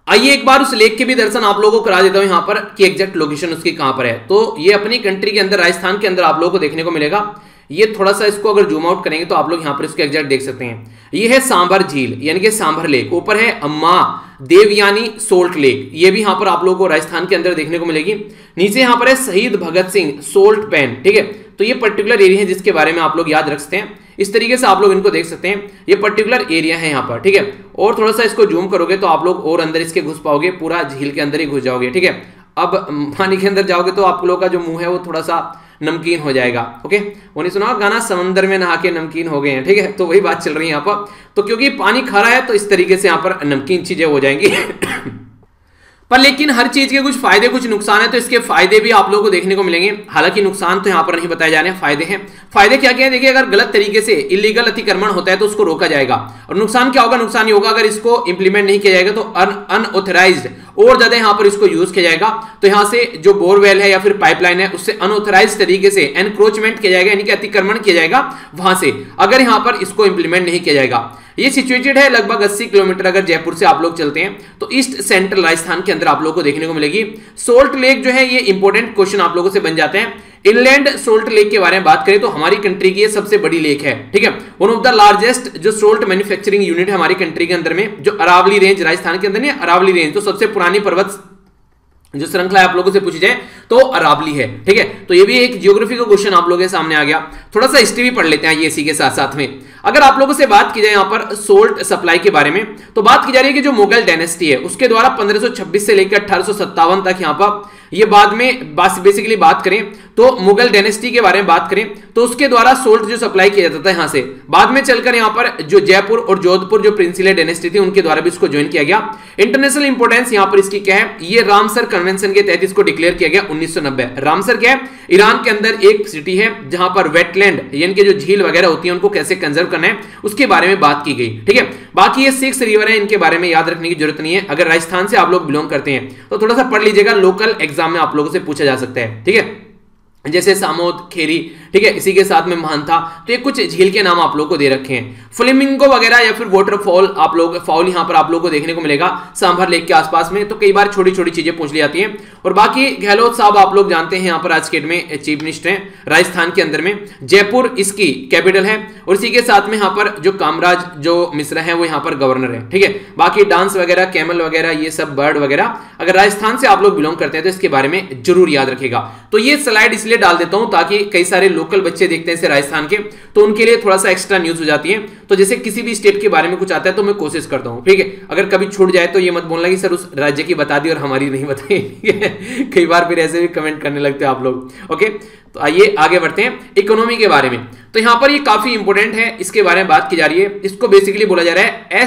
आइए एक बार उस लेक के भी दर्शन आप लोगों को करा देता हूं यहां पर कि एग्जैक्ट लोकेशन उसकी कहां पर है। तो ये अपनी कंट्री के अंदर, राजस्थान के अंदर आप लोगों को देखने को मिलेगा। ये थोड़ा सा इसको अगर जूम आउट करेंगे तो आप लोग यहां पर इसको एग्जैक्ट देख सकते हैं। ये है सांभर झील यानी कि सांभर लेक, ऊपर है अम्मा देवयानी सोल्ट लेक, ये भी यहां पर आप लोगों को राजस्थान के अंदर देखने को मिलेगी। नीचे यहां पर है शहीद भगत सिंह सोल्ट पैन, ठीक है। तो ये पर्टिकुलर एरिया है जिसके बारे में आप लोग याद रख सकते हैं। इस तरीके से आप लोग इनको देख सकते हैं, ये पर्टिकुलर एरिया है यहाँ पर, ठीक है। और थोड़ा सा इसको जूम करोगे तो आप लोग और अंदर इसके घुस पाओगे, पूरा झील के अंदर ही घुस जाओगे, ठीक है। अब पानी के अंदर जाओगे तो आप लोगों का जो मुंह है वो थोड़ा सा नमकीन हो जाएगा, ओके। वो नहीं सुना गाना, समंदर में नहा के नमकीन हो गए हैं, ठीक है। तो वही बात चल रही है यहाँ पर। तो क्योंकि पानी खारा है तो इस तरीके से यहाँ पर नमकीन चीजें हो जाएंगी पर लेकिन हर चीज के कुछ फायदे कुछ नुकसान है, तो इसके फायदे भी आप लोगों को देखने को मिलेंगे। हालांकि नुकसान तो यहाँ पर नहीं बताए जा रहे हैं, फायदे हैं। फायदे क्या क्या है देखिए, अगर गलत तरीके से इलीगल अतिक्रमण होता है तो उसको रोका जाएगा। और नुकसान क्या होगा, नुकसान ये होगा अगर इसको इंप्लीमेंट नहीं किया जाएगा तो अनऑथराइज्ड और ज्यादा यहाँ पर इसको यूज किया जाएगा। तो यहाँ से जो बोरवेल है या फिर पाइपलाइन है उससे अनऑथराइज्ड तरीके से एनक्रोचमेंट किया जाएगा, यानी कि अतिक्रमण किया जाएगा वहां से, अगर यहाँ पर इसको इंप्लीमेंट नहीं किया जाएगा। ये सिचुएटेड है लगभग 80 किलोमीटर अगर जयपुर से आप लोग चलते हैं तो ईस्ट सेंट्रल राजस्थान के अंदर आप लोगों को देखने को मिलेगी। सोल्ट लेक जो है ये इंपॉर्टेंट क्वेश्चन आप लोगों से बन जाते हैं। इनलैंड सोल्ट लेक के बारे में बात करें तो हमारी कंट्री की ये सबसे बड़ी लेक है, ठीक है। वन ऑफ द लार्जेस्ट जो सोल्ट मैन्युफैक्चरिंग यूनिट है हमारी कंट्री के अंदर में, जो अरावली रेंज राजस्थान के अंदर नहीं, अरावली रेंज तो सबसे पुरानी पर्वत जो श्रृंखला आप लोगों से पूछी जाए तो अरावली है, ठीक है। तो ये भी एक ज्योग्राफी का क्वेश्चन आप लोगों के सामने आ गया। थोड़ा सा हिस्ट्री भी पढ़ लेते हैं ये इसी के साथ साथ में। अगर आप लोगों से बात की जाए यहाँ पर सोल्ट सप्लाई के बारे में तो बात की जा रही है कि जो मुगल डायनेस्टी है उसके द्वारा 1526 से लेकर 1857 तक यहाँ पर, ये बाद में बेसिकली बात करें तो मुगल डायनेस्टी के बारे में बात करें तो उसके द्वारा सोल्ट जो सप्लाई किया जाता था यहाँ से, बाद में चलकर यहाँ पर जो जयपुर और जोधपुर जो प्रिंसिले डायनेस्टी थी उनके द्वारा भी इसको ज्वाइन किया गया। इंटरनेशनल इंपोर्टेंस यहाँ पर इसकी क्या है, ये रामसर कन्वेंशन के तहत इसको डिक्लेयर किया गया 1990। रामसर क्या है, ईरान के अंदर एक सिटी है जहां पर वेटलैंड यानी कि जो झील वगैरह होती है उनको कैसे कंजर्व करना है उसके बारे में बात की गई, ठीक है। बाकी ये 6 रिवर है, इनके बारे में याद रखने की जरूरत नहीं है। अगर राजस्थान से आप लोग बिलोंग करते हैं तो थोड़ा सा पढ़ लीजिएगा, लोकल एग्जाम में आप लोगों से पूछा जा सकता है, ठीक है। जैसे सामोद, खेरी, ठीक है, इसी के साथ में महानथा, तो ये कुछ झील के नाम आप लोगों को दे रखे हैं। फ्लेमिंगो वगैरह या फिर वाटरफॉल आप लोग फॉल यहाँ पर आप लोगों को देखने को मिलेगा सांभर लेक के आसपास में। तो कई बार छोटी छोटी चीजें पूछ ली जाती हैं। और बाकी गहलोत साहब आप लोग जानते हैं यहाँ पर आज के डेट में चीफ मिनिस्टर हैं राजस्थान के अंदर में, जयपुर इसकी कैपिटल है। और इसी के साथ में यहाँ पर जो कामराज जो मिश्रा है वो यहाँ पर गवर्नर है, ठीक है। बाकी डांस वगैरह, कैमल वगैरह, ये सब बर्ड वगैरह अगर राजस्थान से आप लोग बिलोंग करते हैं तो इसके बारे में जरूर याद रखेगा। तो ये स्लाइड इसलिए डाल देता हूं ताकि कई सारे लोकल बच्चे देखते हैं इसे राजस्थान के, तो उनके लिए थोड़ा सा एक्स्ट्रा न्यूज हो जाती है। तो जैसे किसी भी स्टेट के बारे में कुछ आता है तो मैं कोशिश करता हूं, ठीक है। अगर कभी छूट जाए तो ये मत बोलना कि सर उस राज्य की बता दी और हमारी नहीं बताई, ठीक है। कई बार फिर ऐसे भी कमेंट करने लगते हैं आप लोग, ओके। तो आइए आगे बढ़ते हैं इकोनॉमी के बारे में। तो यहां पर ये काफी इंपोर्टेंट है, इसके बारे में बात की जा रही है। इसको बेसिकली बोला जा रहा है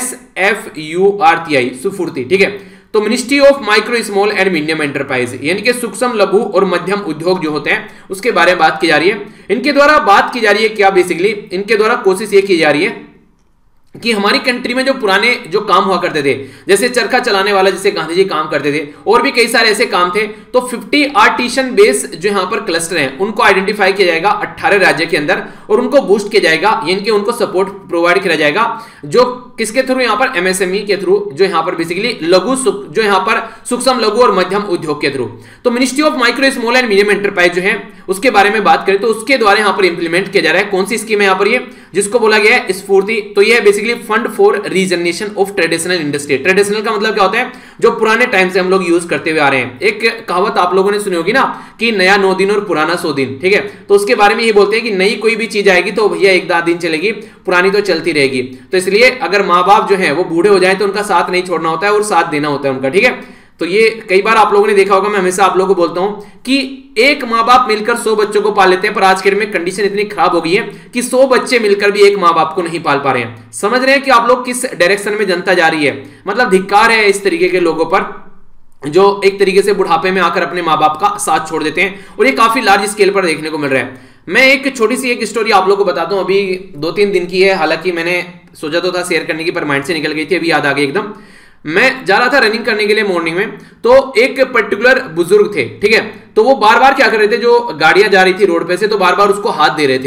SFURTI, सुफूर्ति, ठीक है। तो ministry of micro small and medium enterprise यानी कि सूक्ष्म लघु और मध्यम उद्योग जो होते हैं उसके बारे में बात की जा रही है। इनके द्वारा बात की जा रही है क्या, बेसिकली इनके द्वारा कोशिश ये की जा रही है कि हमारी कंट्री में जो पुराने जो काम हुआ करते थे, जैसे चरखा चलाने वाला जैसे गांधी जी काम करते थे, और भी कई सारे ऐसे काम थे, तो 50 आर्टिसन बेस जो यहां पर क्लस्टर हैं उनको आइडेंटिफाई किया जाएगा 18 राज्य के अंदर और उनको बूस्ट किया जाएगा, यानी कि उनको सपोर्ट प्रोवाइड किया जाएगा। जो किसके थ्रू, यहां पर MSME के थ्रू, जो यहां पर बेसिकली जो यहां पर सूक्ष्म लघु और मध्यम उद्योग के थ्रू। तो ministry of micro small and medium enterprise जो है उसके बारे में बात करें तो उसके द्वारा यहां पर इंप्लीमेंट किया जा रहा है कौन सी स्कीम है यहां पर, ये जिसको बोला गया है स्फूर्ति। तो ये है basically fund for regeneration of traditional industry. Traditional का मतलब क्या होता है, जो पुराने टाइम से हम लोग यूज करते हुए आ रहे हैं। एक कहावत आप लोगों ने सुनी होगी ना कि नया 9 दिन और पुराना 100 दिन, ठीक है। तो उसके बारे में ये बोलते हैं कि नई कोई भी चीज आएगी तो भैया 1-2 दिन चलेगी, पुरानी तो चलती रहेगी। तो इसलिए अगर माँ बाप जो है वो बूढ़े हो जाए तो उनका साथ नहीं छोड़ना होता है और साथ देना होता है उनका, ठीक है। तो ये कई बार आप लोगों ने देखा होगा, मैं हमेशा आप लोगों को बोलता हूं कि एक माँ बाप मिलकर 100 बच्चों को पाल लेते हैं, पर आज के दिन में कंडीशन इतनी खराब हो गई है कि 100 बच्चे मिलकर भी एक माँ बाप को नहीं पाल पा रहे हैं। समझ रहे हैं कि आप लोग किस डायरेक्शन में जनता जा रही है। मतलब धिक्कार है इस तरीके के लोगों पर जो एक तरीके से बुढ़ापे में आकर अपने माँ बाप का साथ छोड़ देते हैं, और ये काफी लार्ज स्केल पर देखने को मिल रहा है। मैं एक छोटी सी एक स्टोरी आप लोगों को बताता हूं, अभी 2-3 दिन की है, हालांकि मैंने सोचा तो था शेयर करने की पर माइंड से निकल गई थी, अभी याद आ गई एकदम। मैं जा रहा था रनिंग करने के लिए मॉर्निंग में, तो एक पर्टिकुलर बुजुर्ग थे, ठीक है। तो वो बार बार क्या कर रहे थे, जो गाड़ियां जा रही थी रोड पे से तो बार बार उसको हाथ दे रहे थे।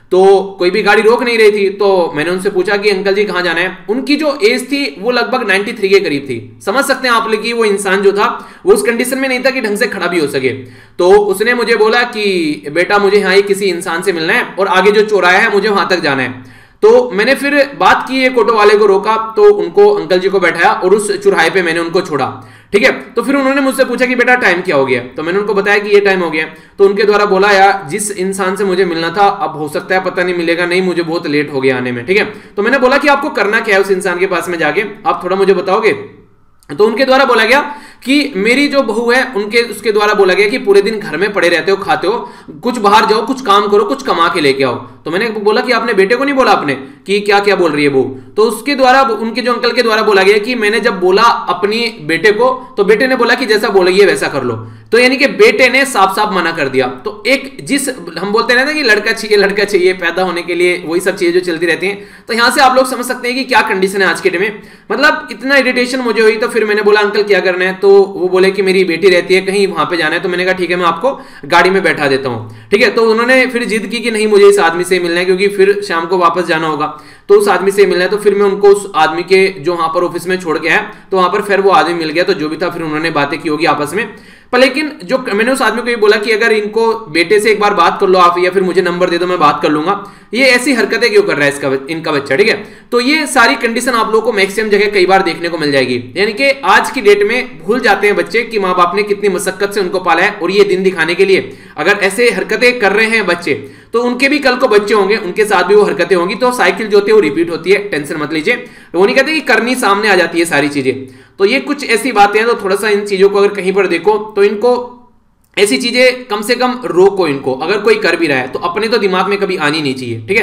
तो कोई भी गाड़ी रोक नहीं रही थी। तो मैंने उनसे पूछा कि अंकल जी कहां जाना है। उनकी जो एज थी वो लगभग 93 के करीब थी। समझ सकते हैं आप लोग कि वो इंसान जो था वो उस कंडीशन में नहीं था कि ढंग से खड़ा भी हो सके। तो उसने मुझे बोला कि बेटा मुझे यहाँ किसी इंसान से मिलना है और आगे जो चौराहा है मुझे वहां तक जाना है। तो मैंने फिर बात की, एक ऑटो वाले को रोका, तो उनको अंकल जी को बैठाया और उस चौराहे पे मैंने उनको छोड़ा। ठीक है, तो फिर उन्होंने मुझसे पूछा कि बेटा टाइम क्या हो गया। तो मैंने उनको बताया कि ये टाइम हो गया। तो उनके द्वारा बोला यार जिस इंसान से मुझे मिलना था अब हो सकता है पता नहीं मिलेगा, नहीं मुझे बहुत लेट हो गया आने में। ठीक है, तो मैंने बोला कि आपको करना क्या है उस इंसान के पास में जाके, आप थोड़ा मुझे बताओगे। तो उनके द्वारा बोला गया कि मेरी जो बहू है उसके द्वारा बोला गया कि पूरे दिन घर में पड़े रहते हो, खाते हो, कुछ बाहर जाओ, कुछ काम करो, कुछ कमा के लेके आओ। तो मैंने बोला कि आपने बेटे को नहीं बोला आपने कि क्या क्या बोल रही है बहू। तो उसके द्वारा उनके जो अंकल के द्वारा बोला गया कि मैंने जब बोला अपनी बेटे को तो बेटे ने बोला कि जैसा बोलेगी वैसा कर लो। तो यानी कि बेटे ने साफ साफ मना कर दिया। तो एक जिस हम बोलते हैं ना कि लड़का चाहिए पैदा होने के लिए, वही सब चीजें जो चलती रहती हैं। तो यहां से आप लोग समझ सकते हैं कि क्या कंडीशन है आज के डेट में। मतलब इतना इरिटेशन मुझे हुई। तो फिर मैंने बोला अंकल क्या करना है। तो वो बोले कि मेरी बेटी रहती है कहीं, वहां पे जाना है। तो मैंने कहा ठीक है मैं आपको गाड़ी में बैठा देता हूं। ठीक है, तो उन्होंने फिर जिद की कि नहीं मुझे इस आदमी से मिलना है क्योंकि फिर शाम को वापस जाना होगा, तो उस आदमी से मिलना है। तो फिर मैं उनको उस आदमी के जो वहां पर ऑफिस में छोड़ के आया। तो वहां पर फिर वो आदमी मिल गया। तो जो भी था फिर उन्होंने बातें की होगी आपस में। पर लेकिन जो मैंने उस आदमी को ये बोला कि अगर इनको बेटे से एक बार बात कर लो आप, या फिर मुझे नंबर दे दो मैं बात कर लूंगा, ये ऐसी हरकतें क्यों कर रहा है इनका बच्चा। ठीक है, तो ये सारी कंडीशन आप लोगों को मैक्सिमम जगह कई बार देखने को मिल जाएगी। यानी कि आज की डेट में भूल जाते हैं बच्चे कि माँ बाप ने कितनी मशक्कत से उनको पाला है, और ये दिन दिखाने के लिए अगर ऐसे हरकतें कर रहे हैं बच्चे तो उनके भी कल को बच्चे होंगे, उनके साथ भी वो हरकतें होंगी। तो साइकिल जो होती है वो रिपीट होती है, टेंशन मत लीजिए। वो नहीं कहते कि करनी सामने आ जाती है सारी चीजें। तो ये कुछ ऐसी बातें हैं। तो थोड़ा सा इन चीजों को अगर कहीं पर देखो तो इनको ऐसी चीजें कम से कम रोको इनको। अगर कोई कर भी रहा है तो अपने तो दिमाग में कभी आनी नहीं चाहिए। ठीक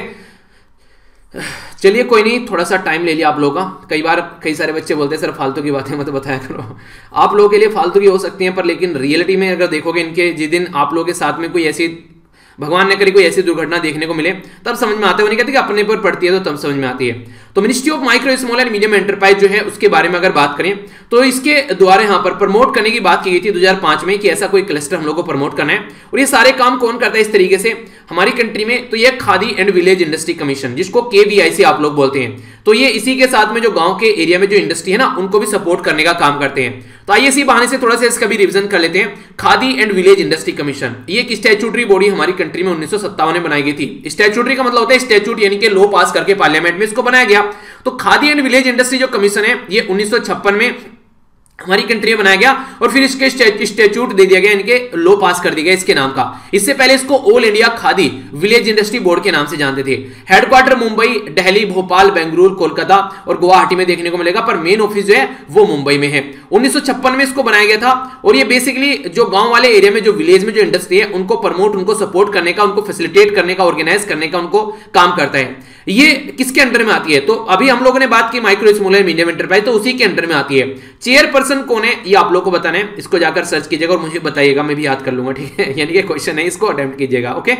है, चलिए कोई नहीं, थोड़ा सा टाइम ले लिया आप लोगों का। कई बार कई सारे बच्चे बोलते हैं सर फालतू की बातें मत बताया करो। आप लोगों के लिए फालतू की हो सकती हैं, पर लेकिन रियलिटी में अगर देखोगे इनके जिस दिन आप लोगों के साथ में कोई ऐसी भगवान ने करी कोई ऐसी दुर्घटना देखने को मिले तब समझ में आता है। वो नहीं कहते कि अपने पर पड़ती है तो तब समझ में आती है। तो ministry of micro small and medium enterprise जो है उसके बारे में अगर बात करें तो इसके द्वारा यहाँ पर प्रमोट करने की बात की गई थी 2005 में कि ऐसा कोई क्लस्टर हम लोग को प्रमोट करना है। और ये सारे काम कौन करता है इस तरीके से हमारी कंट्री में, तो ये khadi and village industry commission, जिसको KVIC आप लोग बोलते हैं। तो ये इसी के साथ में जो गांव के एरिया में जो इंडस्ट्री है ना उनको भी सपोर्ट करने का काम करते हैं। तो आइए इसी बहाने से थोड़ा सा इसका भी रिवीजन कर लेते हैं। Khadi and village industry commission ये एक स्टैट्यूटरी बॉडी हमारी कंट्री में 1957 में बनाई गई थी। स्टैट्यूटरी का मतलब होता है स्टैट्यूट, यानी कि लॉ पास करके पार्लियामेंट में इसको बनाया गया। तो खादी एंड विलेज इंडस्ट्री जो कमीशन है ये 1956 में हमारी कंट्री में बनाया गया और फिर इसके स्टैट्यूट दे दिया गया, इनके लॉ पास कर दिया गया इसके नाम का। इससे पहले इसको all India khadi village industry board के नाम से जानते थे। हेडक्वार्टर मुंबई, दिल्ली, भोपाल, बेंगलुरु, कोलकाता और गुवाहाटी में देखने को मिलेगा, पर मेन ऑफिस जो है वो मुंबई में है। 1956 में इसको बनाया गया था और ये बेसिकली जो गांव वाले एरिया में जो विलेज में जो इंडस्ट्री है उनको प्रमोट, उनको सपोर्ट करने का, उनको फैसिलिटेट करने का, ऑर्गेनाइज करने का उनको काम करता है। ये किसके अंडर में आती है, तो अभी हम लोगों ने बात की micro small and medium enterprise, तो उसी के अंडर में आती है। चेयरपर्सन कौन है ये आप लोगों को बताना है, इसको जाकर सर्च कीजिएगा और मुझे बताइएगा, मैं भी याद कर लूंगा। ठीक है, यानी कि क्वेश्चन है, इसको अटेम्प्ट कीजिएगा। ओके,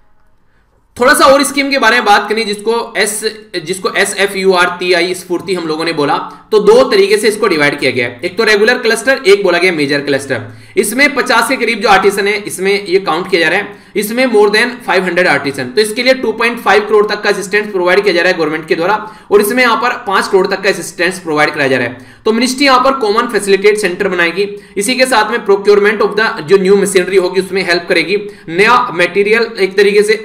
थोड़ा सा और स्कीम के बारे में बात करनी जिसको SFURTI स्फूर्ति हम लोगों ने बोला। तो दो तरीके से इसको डिवाइड किया गया है, एक तो रेगुलर क्लस्टर, एक बोला गया मेजर क्लस्टर। इसमें 50 के करीब जो आर्टिसन है इसमें ये काउंट किया जा रहा है, इसमें मोर देन 500 आर्टिसन। तो इसके लिए 2.5 करोड़ तक का असिस्टेंस प्रोवाइड किया जा रहा है गवर्नमेंट के द्वारा, और इसमें यहाँ पर 5 करोड़ तक का असिस्टेंस प्रोवाइड कराया जा रहा है। तो मिनिस्ट्री यहाँ पर कॉमन फैसिलिटेट सेंटर बनाएगी, इसी के साथ में प्रोक्योरमेंट ऑफ द जो न्यू मशीनरी होगी उसमें हेल्प करेगी, नया मटेरियल एक तरीके से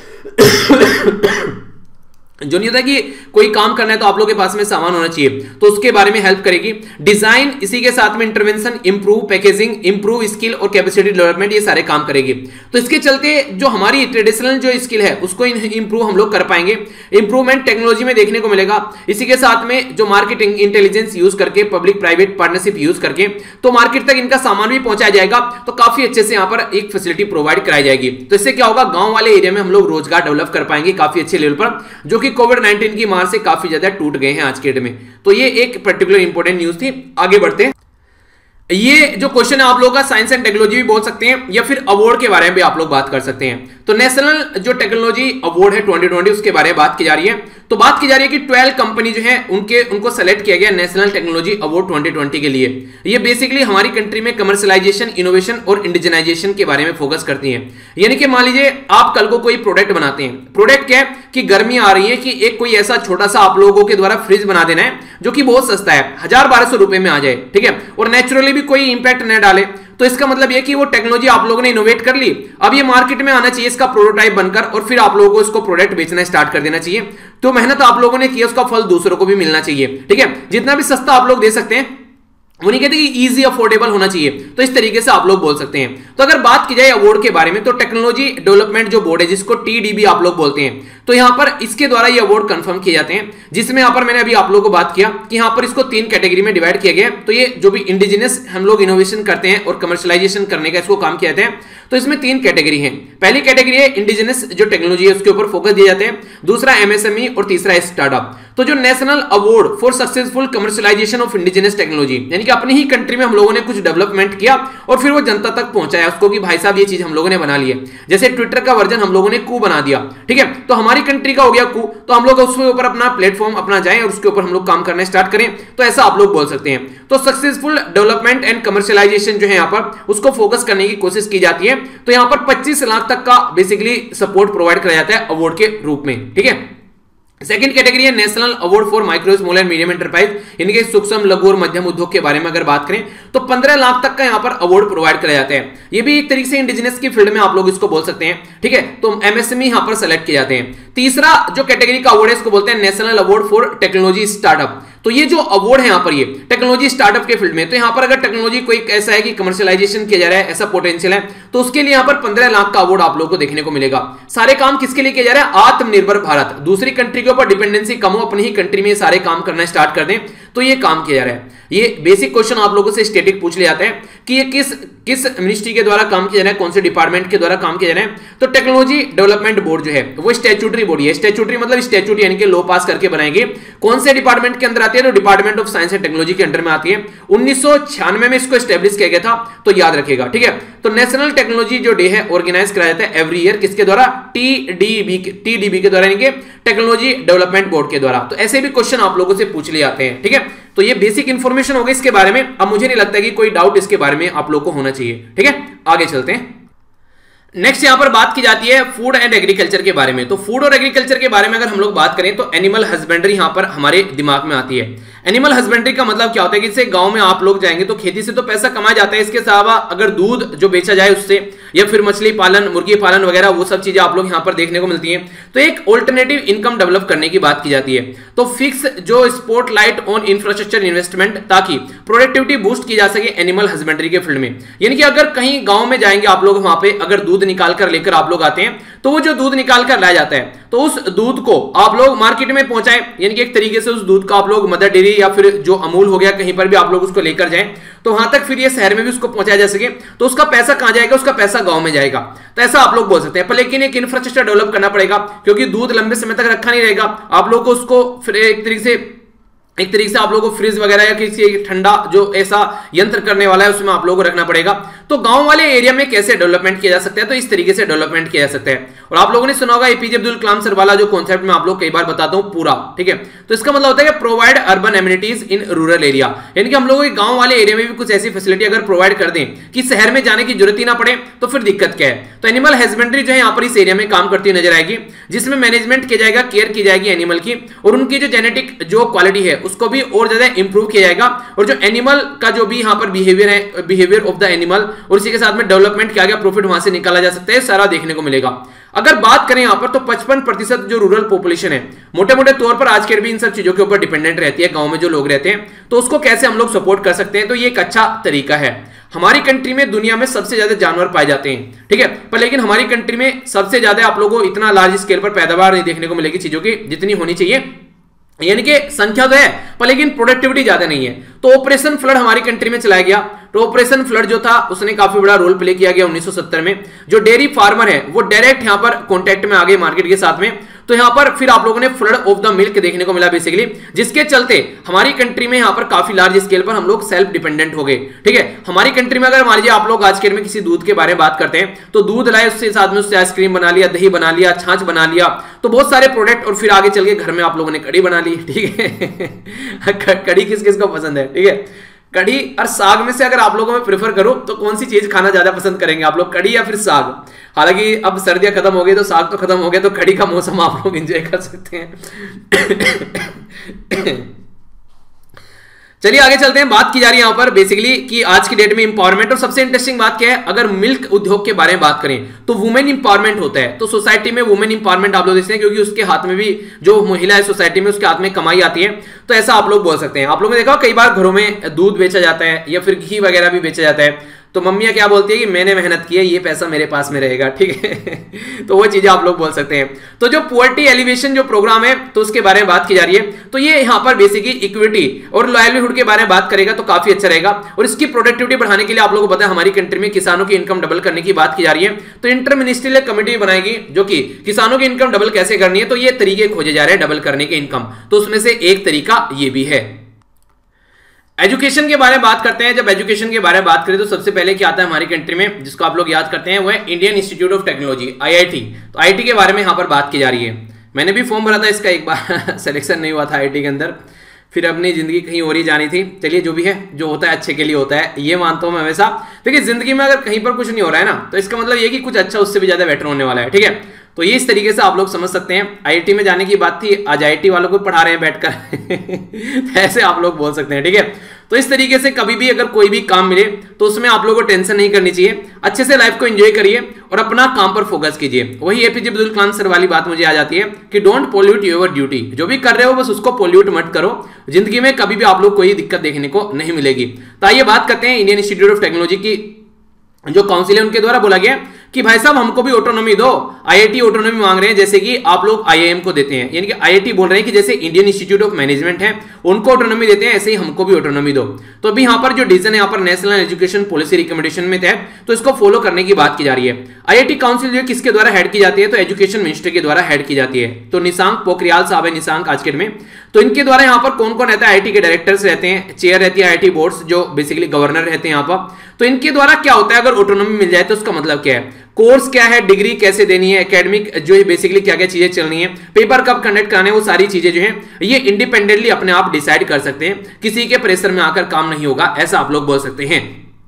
जो नहीं होता कि कोई काम करना है तो आप लोगों के पास में सामान होना चाहिए, तो उसके बारे में हेल्प करेगी। डिजाइन, इसी के साथ में intervention, improve packaging, improve skill और कैपेसिटी डेवलपमेंट, ये सारे काम करेगी। तो इसके चलते जो हमारी ट्रेडिशनल जो स्किल है उसको इंप्रूव हम लोग कर पाएंगे, इंप्रूवमेंट टेक्नोलॉजी में देखने को मिलेगा। इसी के साथ में जो मार्केटिंग इंटेलिजेंस यूज करके, पब्लिक प्राइवेट पार्टनरशिप यूज करके तो मार्केट तक इनका सामान भी पहुंचाया जाएगा, तो काफी अच्छे से यहाँ पर एक फैसिलिटी प्रोवाइड कराई जाएगी। तो इससे क्या होगा, गांव वाले एरिया में हम लोग रोजगार डेवलप कर पाएंगे काफी अच्छे लेवल पर, जो कोविड-19 की मार से काफी ज्यादा टूट गए हैं आज के डेट में। तो ये एक पर्टिकुलर इंपॉर्टेंट न्यूज थी। आगे बढ़ते हैं। ये जो क्वेश्चन है आप लोगों का साइंस एंड टेक्नोलॉजी भी बोल सकते हैं या फिर अवार्ड के बारे में भी आप लोग बात कर सकते हैं। तो नेशनल जो टेक्नोलॉजी अवार्ड है 2020 उसके बारे में बात की जा रही है। तो बात की जा रही है कि 12 कंपनी जो है उनको सेलेक्ट किया गया नेशनल टेक्नोलॉजी अवार्ड 2020 के लिए। ये बेसिकली हमारी कंट्री में कमर्शियलाइजेशन, इनोवेशन और इंडिजिनाइजेशन के बारे में फोकस करती हैं। यानी कि मान लीजिए आप कल को कोई प्रोडक्ट बनाते हैं। प्रोडक्ट क्या है कि गर्मी आ रही है कि एक कोई ऐसा छोटा सा आप लोगों के द्वारा फ्रिज बना देना है जो कि बहुत सस्ता है, 1000-1200 रुपए में आ जाए, ठीक है, और नेचुरली भी कोई इंपैक्ट न डाले। तो इसका मतलब यह कि वो टेक्नोलॉजी आप लोगों ने इनोवेट कर ली, अब ये मार्केट में आना चाहिए इसका प्रोटोटाइप बनकर, और फिर आप लोगों को इसको प्रोडक्ट बेचना स्टार्ट कर देना चाहिए। तो मेहनत आप लोगों ने की, उसका फल दूसरों को भी मिलना चाहिए, ठीक है। जितना भी सस्ता आप लोग दे सकते हैं, वो नहीं कहते कि इजी अफोर्डेबल होना चाहिए, तो इस तरीके से आप लोग बोल सकते हैं। तो अगर बात की जाए अवार्ड के बारे में, तो टेक्नोलॉजी डेवलपमेंट जो बोर्ड है जिसको टीडीबी आप लोग बोलते हैं, तो यहां पर इसके द्वारा ये अवार्ड कंफर्म किए जाते हैं, जिसमें यहां पर मैंने अभी आप लोगों को बात किया कि यहां पर इसको 3 कैटेगरी में डिवाइड किया गया। तो ये जो भी इंडिजिनस हम लोग इनोवेशन करते हैं और कमर्शियलाइजेशन करने का इसको काम किया जाता है, तो इसमें 3 कैटेगरी हैं। पहली कैटेगरी है इंडिजिनस जो टेक्नोलॉजी है उसके ऊपर फोकस दिए जाते हैं, दूसरा एमएसएमई और तीसरा स्टार्टअप। तो जो national award for successful commercialisation of indigenous technology, यानी कि अपनी ही कंट्री में हम लोगों ने कुछ डेवलपमेंट किया और फिर वो जनता तक पहुंचाया उसको कि भाई साहब ये चीज हम लोगों ने बना ली है। जैसे ट्विटर का वर्जन हम लोगों ने कू बना दिया, ठीक है, तो हमारी कंट्री का हो गया कू, तो हम लोग उसके ऊपर अपना प्लेटफॉर्म अपना जाएं और उसके ऊपर हम लोग काम करना स्टार्ट करें, तो ऐसा आप लोग बोल सकते हैं। तो सक्सेसफुल डेवलपमेंट एंड कमर्शियलाइजेशन जो है यहाँ पर उसको फोकस करने की कोशिश की जाती है। तो यहाँ पर 25 लाख तक का बेसिकली सपोर्ट प्रोवाइड कराया जाता है अवार्ड के रूप में, ठीक है। सेकंड कैटेगरी है national award for micro small and medium enterprise, यानी कि सूक्ष्म लघु और मध्यम उद्योग के बारे में अगर बात करें तो 15 लाख तक का यहां पर अवार्ड प्रोवाइड कराया जाता है। ये भी एक तरीके से इंडिजिनस की फील्ड में आप लोग इसको बोल सकते हैं, ठीक है। तो एमएसएमई यहां पर सेलेक्ट किए जाते हैं। तीसरा जो कैटेगरी का अवार्ड है इसको बोलते हैं national award for technology startup. तो ये जो अवार्ड है यहाँ पर ये टेक्नोलॉजी स्टार्टअप के फील्ड में, तो यहाँ पर अगर टेक्नोलॉजी कोई ऐसा है कि कमर्शियलाइजेशन किया जा रहा है, ऐसा पोटेंशियल है, तो उसके लिए यहाँ पर 15 लाख का अवार्ड आप लोगों को देखने को मिलेगा। सारे काम किसके लिए किया जा रहा है? आत्मनिर्भर भारत, दूसरी कंट्री के ऊपर डिपेंडेंसी कम हो, अपनी ही कंट्री में सारे काम करना स्टार्ट कर दें, तो ये काम किया जा रहा है। ये बेसिक क्वेश्चन आप लोगों से स्टैटिक पूछ लिया जाता है कि ये किस मिनिस्ट्री के द्वारा काम किया जा रहा है, कौन से डिपार्टमेंट के द्वारा काम किया जा रहा है। तो टेक्नोलॉजी डेवलपमेंट बोर्ड जो है वो स्टैट्यूटरी बॉडी है। स्टैट्यूटरी मतलब स्टैट्यूट यानी कि लॉ पास करके बनाएंगे। कौन से डिपार्टमेंट के अंदर आती है? तो department of science and technology के अंडर में आती है। 1996 में इसको एस्टेब्लिश किया गया था, तो याद रखेगा, ठीक है। तो नेशनल टेक्नोलॉजी जो डे है ऑर्गेनाइज कराया जाता है एवरी ईयर, किसके द्वारा? टीडीबी के द्वारा, यानी कि टेक्नोलॉजी डेवलपमेंट बोर्ड के द्वारा। तो ऐसे भी क्वेश्चन आप लोगों से पूछ लिए जाते हैं, ठीक है। तो ये बेसिक इंफॉर्मेशन हो गई इसके बारे में। अब मुझे नहीं लगता कि कोई डाउट इसके बारे में आप लोग को होना चाहिए, ठीक है। आगे चलते हैं। नेक्स्ट यहां पर बात की जाती है फूड एंड एग्रीकल्चर के बारे में। तो फूड और एग्रीकल्चर के बारे में अगर हम लोग बात करें तो एनिमल हस्बेंड्री यहां पर हमारे दिमाग में आती है। एनिमल हस्बेंड्री का मतलब क्या होता है कि जैसे गांव में आप लोग जाएंगे तो खेती से तो पैसा कमाया जाता है, इसके अलावा अगर दूध जो बेचा जाए उससे, या फिर मछली पालन, मुर्गी पालन वगैरह, वो सब चीजें आप लोग यहां पर देखने को मिलती हैं। तो एक ऑल्टरनेटिव इनकम डेवलप करने की बात की जाती है। तो फिक्स जो स्पॉटलाइट ऑन इंफ्रास्ट्रक्चर इन्वेस्टमेंट, ताकि प्रोडक्टिविटी बूस्ट की जा सके एनिमल हस्बेंड्री के फील्ड में। यानी कि अगर कहीं गांव में जाएंगे आप लोग, वहां पे अगर दूध निकाल कर लेकर आप लोग आते हैं, तो वो जो दूध निकाल कर लाया जाता है, तो उस दूध को आप लोग मार्केट में पहुंचाएं, यानी कि एक तरीके से उस दूध का आप लोग मदर डेयरी या फिर जो अमूल हो गया, कहीं पर भी आप लोग उसको लेकर जाएं, तो वहां तक फिर ये शहर में भी उसको पहुंचाया जा सके। तो उसका पैसा कहां जाएगा? उसका पैसा गांव में जाएगा। तो ऐसा आप लोग बोल सकते हैं। पर लेकिन एक इंफ्रास्ट्रक्चर डेवलप करना पड़ेगा, क्योंकि दूध लंबे समय तक रखा नहीं रहेगा। आप लोग को उसको फिर एक तरीके से आप लोगों को फ्रिज वगैरह या किसी ठंडा जो ऐसा यंत्र करने वाला है उसमें आप लोगों को रखना पड़ेगा। तो गांव वाले एरिया में कैसे डेवलपमेंट किया जा सकता है? तो इस तरीके से डेवलपमेंट किया जा सकता है। और आप लोगों ने सुना होगा एपीजे अब्दुल कलाम सर वाला जो कॉन्सेप्ट में आप लोग कई बार बताता हूं पूरा, ठीक है। तो इसका मतलब होता है कि provide urban amenities in rural area, यानी कि हम लोगों के गांव वाले एरिया में भी कुछ ऐसी फैसिलिटी अगर प्रोवाइड कर दें कि शहर में जाने की जरूरत ही ना पड़े, तो फिर दिक्कत क्या है? तो एनिमल हस्बेंड्री जो है यहाँ पर इस एरिया में काम करती नजर आएगी, जिसमें मैनेजमेंट किया जाएगा, केयर की जाएगी एनिमल की, और उनकी जो जेनेटिक जो क्वालिटी है उसको भी और ज्यादा इंप्रूव किया जाएगा। और जो एनिमल का जो भी यहाँ पर बिहेवियर है, बिहेवियर ऑफ द एनिमल, और इसी के साथ में डेवलपमेंट किया गया, प्रॉफिट वहां से निकाला जा सकता है, सारा देखने को मिलेगा। अगर बात करें यहाँ पर तो 55% जो रूरल पॉपुलेशन है मोटे मोटे तौर पर आज के भी इन सब चीजों के ऊपर डिपेंडेंट रहती है, गांव में जो लोग रहते हैं। तो उसको कैसे हम लोग सपोर्ट कर सकते हैं? तो ये एक अच्छा तरीका है। हमारी कंट्री में दुनिया में सबसे ज्यादा जानवर पाए जाते हैं, ठीक है, पर लेकिन हमारी कंट्री में सबसे ज्यादा आप लोगों को इतना लार्ज स्केल पर पैदावार नहीं देखने को मिलेगी चीजों की जितनी होनी चाहिए। यानी कि संख्या तो है पर लेकिन प्रोडक्टिविटी ज्यादा नहीं है। तो ऑपरेशन फ्लड हमारी कंट्री में चलाया गया। तो ऑपरेशन फ्लड जो था उसने काफी बड़ा रोल प्ले किया गया 1970 में। जो डेयरी फार्मर है वो डायरेक्ट यहां पर कॉन्टेक्ट में आ गए मार्केट के साथ में। तो यहाँ पर फिर आप लोगों ने फ्लड ऑफ द मिल्क देखने को मिला बेसिकली, जिसके चलते हमारी कंट्री में यहाँ पर काफी लार्ज स्केल पर हम लोग सेल्फ डिपेंडेंट हो गए। ठीक है, हमारी कंट्री में अगर मान लीजिए आप लोग आज के डेट में किसी दूध के बारे में बात करते हैं तो दूध लाए, उससे साथ में उससे आइसक्रीम बना लिया, दही बना लिया, छाछ बना लिया, तो बहुत सारे प्रोडक्ट, और फिर आगे चल के घर में आप लोगों ने कड़ी बना ली। ठीक है कड़ी किस किस को पसंद है? ठीक है, कड़ी और साग में से अगर आप लोगों में प्रेफर करो तो कौन सी चीज खाना ज्यादा पसंद करेंगे आप लोग, कड़ी या फिर साग? हालांकि अब सर्दियां खत्म हो गई तो साग तो खत्म हो गया, तो कड़ी का मौसम आप लोग एंजॉय कर सकते हैं। चलिए आगे चलते हैं। बात की जा रही है यहां पर बेसिकली कि आज की डेट में इंपावरमेंट, और सबसे इंटरेस्टिंग बात क्या है, अगर मिल्क उद्योग के बारे में बात करें तो वुमेन इंपावरमेंट होता है। तो सोसाइटी में वुमेन इंपावरमेंट आप लोग देखते हैं, क्योंकि उसके हाथ में भी, जो महिला है सोसाइटी में, उसके हाथ में कमाई आती है, तो ऐसा आप लोग बोल सकते हैं। आप लोगों ने देखा कई बार घरों में दूध बेचा जाता है या फिर घी वगैरह भी बेचा जाता है, तो मम्मियां क्या बोलती है कि मैंने मेहनत की है, ये पैसा मेरे पास में रहेगा। ठीक है तो वो चीजें आप लोग बोल सकते हैं। तो जो पुअर्टी एलिवेशन जो प्रोग्राम है, तो उसके बारे में बात की जा रही है, तो ये यहाँ पर बेसिकली इक्विटी और लाइवलीहुड के बारे में बात करेगा तो काफी अच्छा रहेगा। और इसकी प्रोडक्टिविटी बढ़ाने के लिए आप लोगों को पता है हमारी कंट्री में किसानों की इनकम डबल करने की बात की जा रही है, तो इंटर मिनिस्ट्रियल कमेटी बनाएगी जो कि किसानों की इनकम डबल कैसे करनी है, तो ये तरीके खोजे जा रहे हैं डबल करने के इनकम, तो उसमें से एक तरीका ये भी है। एजुकेशन के बारे में बात करते हैं। जब एजुकेशन के बारे में बात करें तो सबसे पहले क्या आता है हमारी कंट्री में, जिसको आप लोग याद करते हैं, वो है Indian institute of technology, IIT. तो आईआईटी के बारे में यहां पर बात की जा रही है। मैंने भी फॉर्म भरा था इसका, एक बार सिलेक्शन नहीं हुआ था आईआईटी के अंदर, फिर अपनी जिंदगी कहीं और ही जानी थी। चलिए जो भी है, जो होता है अच्छे के लिए होता है, ये मानता हूं मैं हमेशा। देखिए जिंदगी में अगर कहीं पर कुछ नहीं हो रहा है ना, तो इसका मतलब ये कि कुछ अच्छा उससे भी ज्यादा बेटर होने वाला है। ठीक है, तो ये इस तरीके से आप लोग समझ सकते हैं। आईआईटी में जाने की बात थी, आज आईआईटी वालों को पढ़ा रहे हैं बैठकर ऐसे आप लोग बोल सकते हैं। ठीक है, तो इस तरीके से कभी भी अगर कोई भी काम मिले तो उसमें आप लोगों को टेंशन नहीं करनी चाहिए, अच्छे से लाइफ को एंजॉय करिए और अपना काम पर फोकस कीजिए। वही एपीजे अब्दुल कलाम सर वाली बात मुझे आ जाती है कि डोंट पोल्यूट योर ड्यूटी। जो भी कर रहे हो बस उसको पोल्यूट मत करो, जिंदगी में कभी भी आप लोग कोई दिक्कत देखने को नहीं मिलेगी। तो आइए बात करते हैं इंडियन इंस्टीट्यूट ऑफ टेक्नोलॉजी की जो काउंसिल है उनके द्वारा बोला गया कि भाई साहब हमको भी ऑटोनॉमी दो। आईआईटी ऑटोनॉमी मांग रहे हैं, जैसे कि आप लोग आईआईएम को देते हैं, यानी कि आईआईटी बोल रहे हैं कि जैसे इंडियन इंस्टीट्यूट ऑफ मैनेजमेंट है उनको ऑटोनॉमी देते हैं, ऐसे ही हमको भी ऑटोनॉमी दो। तो अभी यहाँ पर जो डिसीजन है यहाँ पर नेशनल एजुकेशन पॉलिसी रिकमेंडेशन में थे, तो इसको फॉलो करने की बात की जा रही है। आईआईटी काउंसिल जो किसके द्वारा हेड की जाती है, तो एजुकेशन मिनिस्टर के द्वारा हेड की जाती है। तो निशांक पोखरियाल साहब है, निशांक आज के डेट में, तो इनके द्वारा यहाँ पर कौन कौन रहता है, आईआईटी के डायरेक्टर्स रहते हैं, चेयर रहती है आईआईटी बोर्ड्स जो बेसिकली गवर्नर रहते हैं यहाँ पर। तो इनके द्वारा क्या होता है, अगर ऑटोनॉमी मिल जाए तो उसका मतलब क्या है, कोर्स क्या है, डिग्री कैसे देनी है, एकेडमिक जो है बेसिकली क्या क्या चीजें चलनी है, पेपर कब कंडक्ट करने, वो सारी चीजें जो है ये इंडिपेंडेंटली अपने आप डिसाइड कर सकते हैं, किसी के प्रेशर में आकर काम नहीं होगा, ऐसा आप लोग बोल सकते हैं।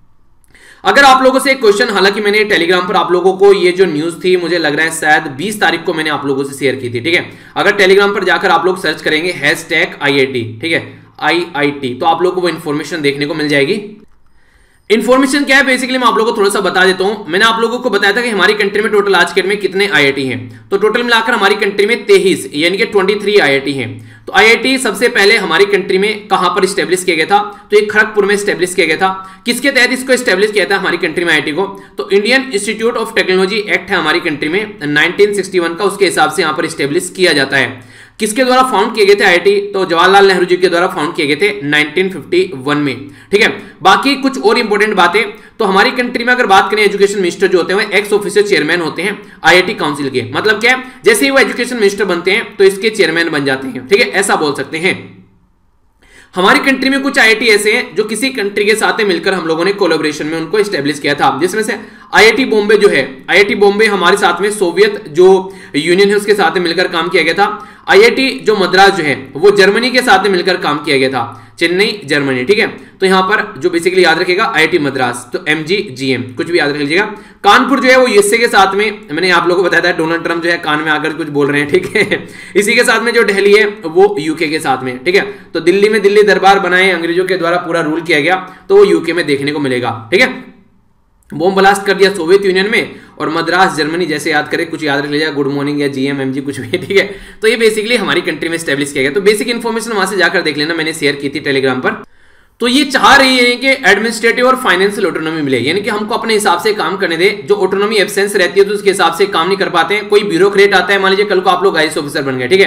अगर आप लोगों से एक क्वेश्चन, हालांकि मैंने टेलीग्राम पर आप लोगों को ये जो न्यूज थी मुझे लग रहा है शायद 20 तारीख को मैंने आप लोगों से शेयर की थी। ठीक है, अगर टेलीग्राम पर जाकर आप लोग सर्च करेंगे #IIT, ठीक है IIT, तो आप लोगों को वो इन्फॉर्मेशन देखने को मिल जाएगी। इन्फॉर्मेशन क्या है बेसिकली मैं आप लोगों को थोड़ा सा बता देता हूं। मैंने आप लोगों को बताया था कि हमारी कंट्री में टोटल आज के डेट में कितने आईआईटी हैं, तो टोटल मिलाकर हमारी कंट्री में 23 यानी कि 23 आईआईटी हैं। तो आईआईटी सबसे पहले हमारी कंट्री में कहां पर स्टैब्लिश किया गया था, तो एक खड़गपुर में स्टैब्लिश किया गया था। किसके तहत इसको स्टैब्लिश किया था हमारी कंट्री में आईआईटी को, तो Indian institute of technology act है हमारी कंट्री में 1961 का, उसके हिसाब से यहां पर स्टैब्लिश किया जाता है। किसके द्वारा फाउंड किए गए थे आईआईटी, तो जवाहरलाल नेहरू जी के द्वारा फाउंड किए गए थे 1951 में। ठीक है, बाकी कुछ और इंपॉर्टेंट बातें, तो हमारी कंट्री में अगर बात करें एजुकेशन मिनिस्टर जो होते हैं एक्स ऑफिशियल चेयरमैन होते हैं आईआईटी काउंसिल के। मतलब क्या है, जैसे ही वो एजुकेशन मिनिस्टर बनते हैं तो इसके चेयरमैन बन जाते हैं। ठीक है, ऐसा बोल सकते हैं। हमारी कंट्री में कुछ आईआईटी ऐसे हैं जो किसी कंट्री के साथ मिलकर हम लोगों ने कोलैबोरेशन में उनको एस्टेब्लिश किया था, जिसमें से आईआईटी बॉम्बे जो है, आईआईटी बॉम्बे हमारे साथ में सोवियत जो यूनियन है उसके साथ मिलकर काम किया गया था। आईआईटी जो मद्रास जो है वो जर्मनी के साथ मिलकर काम किया गया था, चेन्नई जर्मनी। ठीक है, तो यहां पर जो बेसिकली याद रखेगा आईआईटी मद्रास, तो MGGM कुछ भी याद रख लीजिएगा। कानपुर जो है वो यूएसए के साथ में, मैंने आप लोगों को बताया था डोनाल्ड ट्रम्प जो है कान में आकर कुछ बोल रहे हैं। ठीक है, इसी के साथ में जो दिल्ली है वो यूके के साथ में। ठीक है, तो दिल्ली में दिल्ली दरबार बनाए अंग्रेजों के द्वारा पूरा रूल किया गया, तो वो यूके में देखने को मिलेगा। ठीक है, बॉम्ब ब्लास्ट कर दिया सोवियत यूनियन में, और मद्रास जर्मनी जैसे याद करें, कुछ याद रख लीजिएगा, गुड मॉर्निंग या GM MG कुछ भी। ठीक है, तो ये बेसिकली हमारी कंट्री में स्टैब्लिश किया गया। तो बेसिक इन्फॉर्मेशन वहां से जाकर देख लेना, मैंने शेयर की थी टेलीग्राम पर। तो ये चाह रही है कि एडमिनिस्ट्रेटिव और फाइनेंशियल ऑटोनॉमी मिले, यानी कि हमको अपने हिसाब से काम करने दे। जो ऑटोनॉमी एब्सेंस रहती है तो उसके हिसाब से काम नहीं कर पाते हैं। कोई ब्यूरोक्रेट आता है, मान लीजिए कल को आप लोग IAS ऑफिसर बन गए, ठीक है,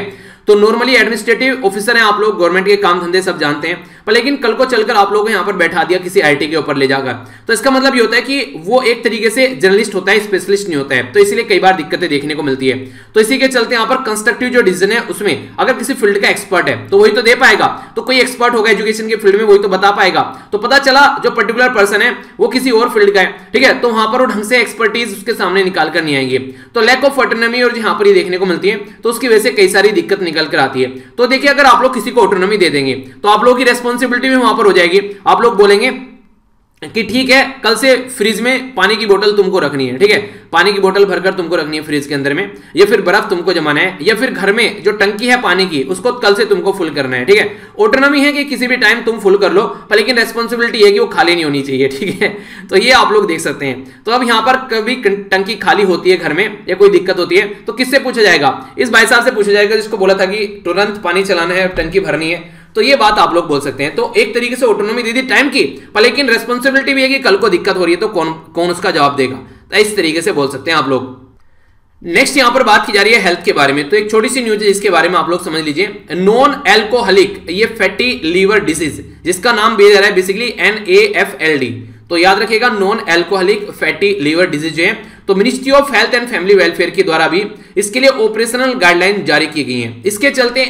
तो नॉर्मली एडमिनिस्ट्रेटिव ऑफिसर हैं आप लोग, गवर्नमेंट के काम धंधे सब जानते हैं, पर लेकिन कल को चलकर आप लोगों को यहाँ पर बैठा दिया किसी आईटी के ऊपर ले जाकर, तो इसका मतलब ये होता है कि वो एक तरीके से जर्नलिस्ट होता है, स्पेशलिस्ट नहीं होता है, तो इसलिए कई बार दिक्कतें देखने को मिलती है। तो इसी के चलते यहाँ पर कंस्ट्रक्टिव जो डिसीजन है उसमें अगर किसी फील्ड का एक्सपर्ट है तो वही तो दे पाएगा, तो कोई एक्सपर्ट होगा एजुकेशन के फील्ड में वही तो बता पाएगा। तो पता चला जो पर्टिकुलर पर्सन है वो किसी और फील्ड का है, ठीक है, तो वहां पर वो ढंग से एक्सपर्टीज उसके सामने निकाल कर नहीं आएंगे, तो लैक ऑफ ऑटोनॉमी और यहाँ पर ये देखने को मिलती है, तो उसकी वजह से कई सारी दिक्कत निकल कर आती है। तो देखिए अगर आप लोग किसी को ऑटोनॉमी दे देंगे तो आप लोगों की रेस्पॉन्सिबिलिटी भी वहां पर हो जाएगी। आप लोग बोलेंगे कि ठीक है कल से फ्रिज में पानी की बोतल तुमको रखनी है, ठीक है, पानी की बोतल भरकर तुमको रखनी है फ्रिज के अंदर में, या फिर बर्फ तुमको जमाना है, या फिर घर में जो टंकी है पानी की उसको कल से तुमको फुल करना है, ठीक है। ऑटोनॉमी है कि किसी भी टाइम तुम फुल कर लो, पर लेकिन रेस्पॉन्सिबिलिटी है कि वो खाली नहीं होनी चाहिए, ठीक है। तो ये आप लोग देख सकते हैं। तो अब यहाँ पर कभी टंकी खाली होती है घर में या कोई दिक्कत होती है तो किससे पूछा जाएगा? इस भाई साहब से पूछा जाएगा जिसको बोला था कि तुरंत पानी चलाना है, टंकी भरनी है, तो ये बात आप लोग बोल सकते हैं। तो एक तरीके से ऑटोनॉमी दे दी टाइम की, पर लेकिन रेस्पॉन्सिबिलिटी भी है कि कल को दिक्कत हो रही है तो कौन उसका जवाब देगा, तो इस तरीके से बोल सकते हैं आप लोग। नेक्स्ट यहां पर बात की जा रही है हेल्थ के बारे में, तो एक छोटी सी न्यूज है जिसके बारे में आप लोग समझ लीजिए। नॉन एल्कोहलिक ये फैटी लीवर डिसीज, जिसका नाम दिया जा रहा है बेसिकली NAFLD, तो याद रखिएगा non alcoholic fatty liver disease है। तो ministry of health and family welfare के द्वारा भी इसके लिए ऑपरेशनल गाइडलाइन जारी की गई हैं। इसके चलते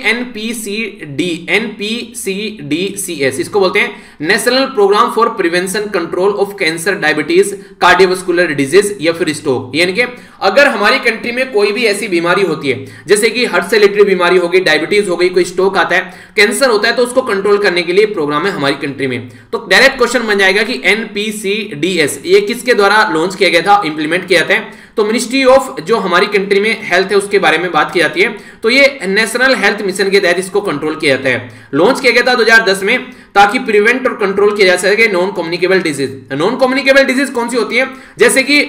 NPCDCS इसको बोलते हैं national programme for prevention control of cancer, diabetes, cardiovascular disease या फिर स्ट्रोक, यानी कि अगर हमारी कंट्री में कोई भी ऐसी बीमारी होती है जैसे कि हार्ट से रिलेटेड बीमारी हो गई, डायबिटीज हो गई, कोई स्ट्रोक आता है, कैंसर होता है, तो उसको कंट्रोल करने के लिए प्रोग्राम है हमारी कंट्री में। तो डायरेक्ट क्वेश्चन बन जाएगा कि NPCDS ये किसके द्वारा लॉन्च किया गया था, इंप्लीमेंट किया था? तो मिनिस्ट्री ऑफ जो हमारी कंट्री में हेल्थ है उसके बारे में बात की जाती है, तो ये नेशनल हेल्थ मिशन के तहत इसको कंट्रोल किया जाता है। लॉन्च किया गया था 2010 में ताकि प्रिवेंट और कंट्रोल किया जा सके non communicable disease. Non communicable disease कौन सी होती है? जैसे कि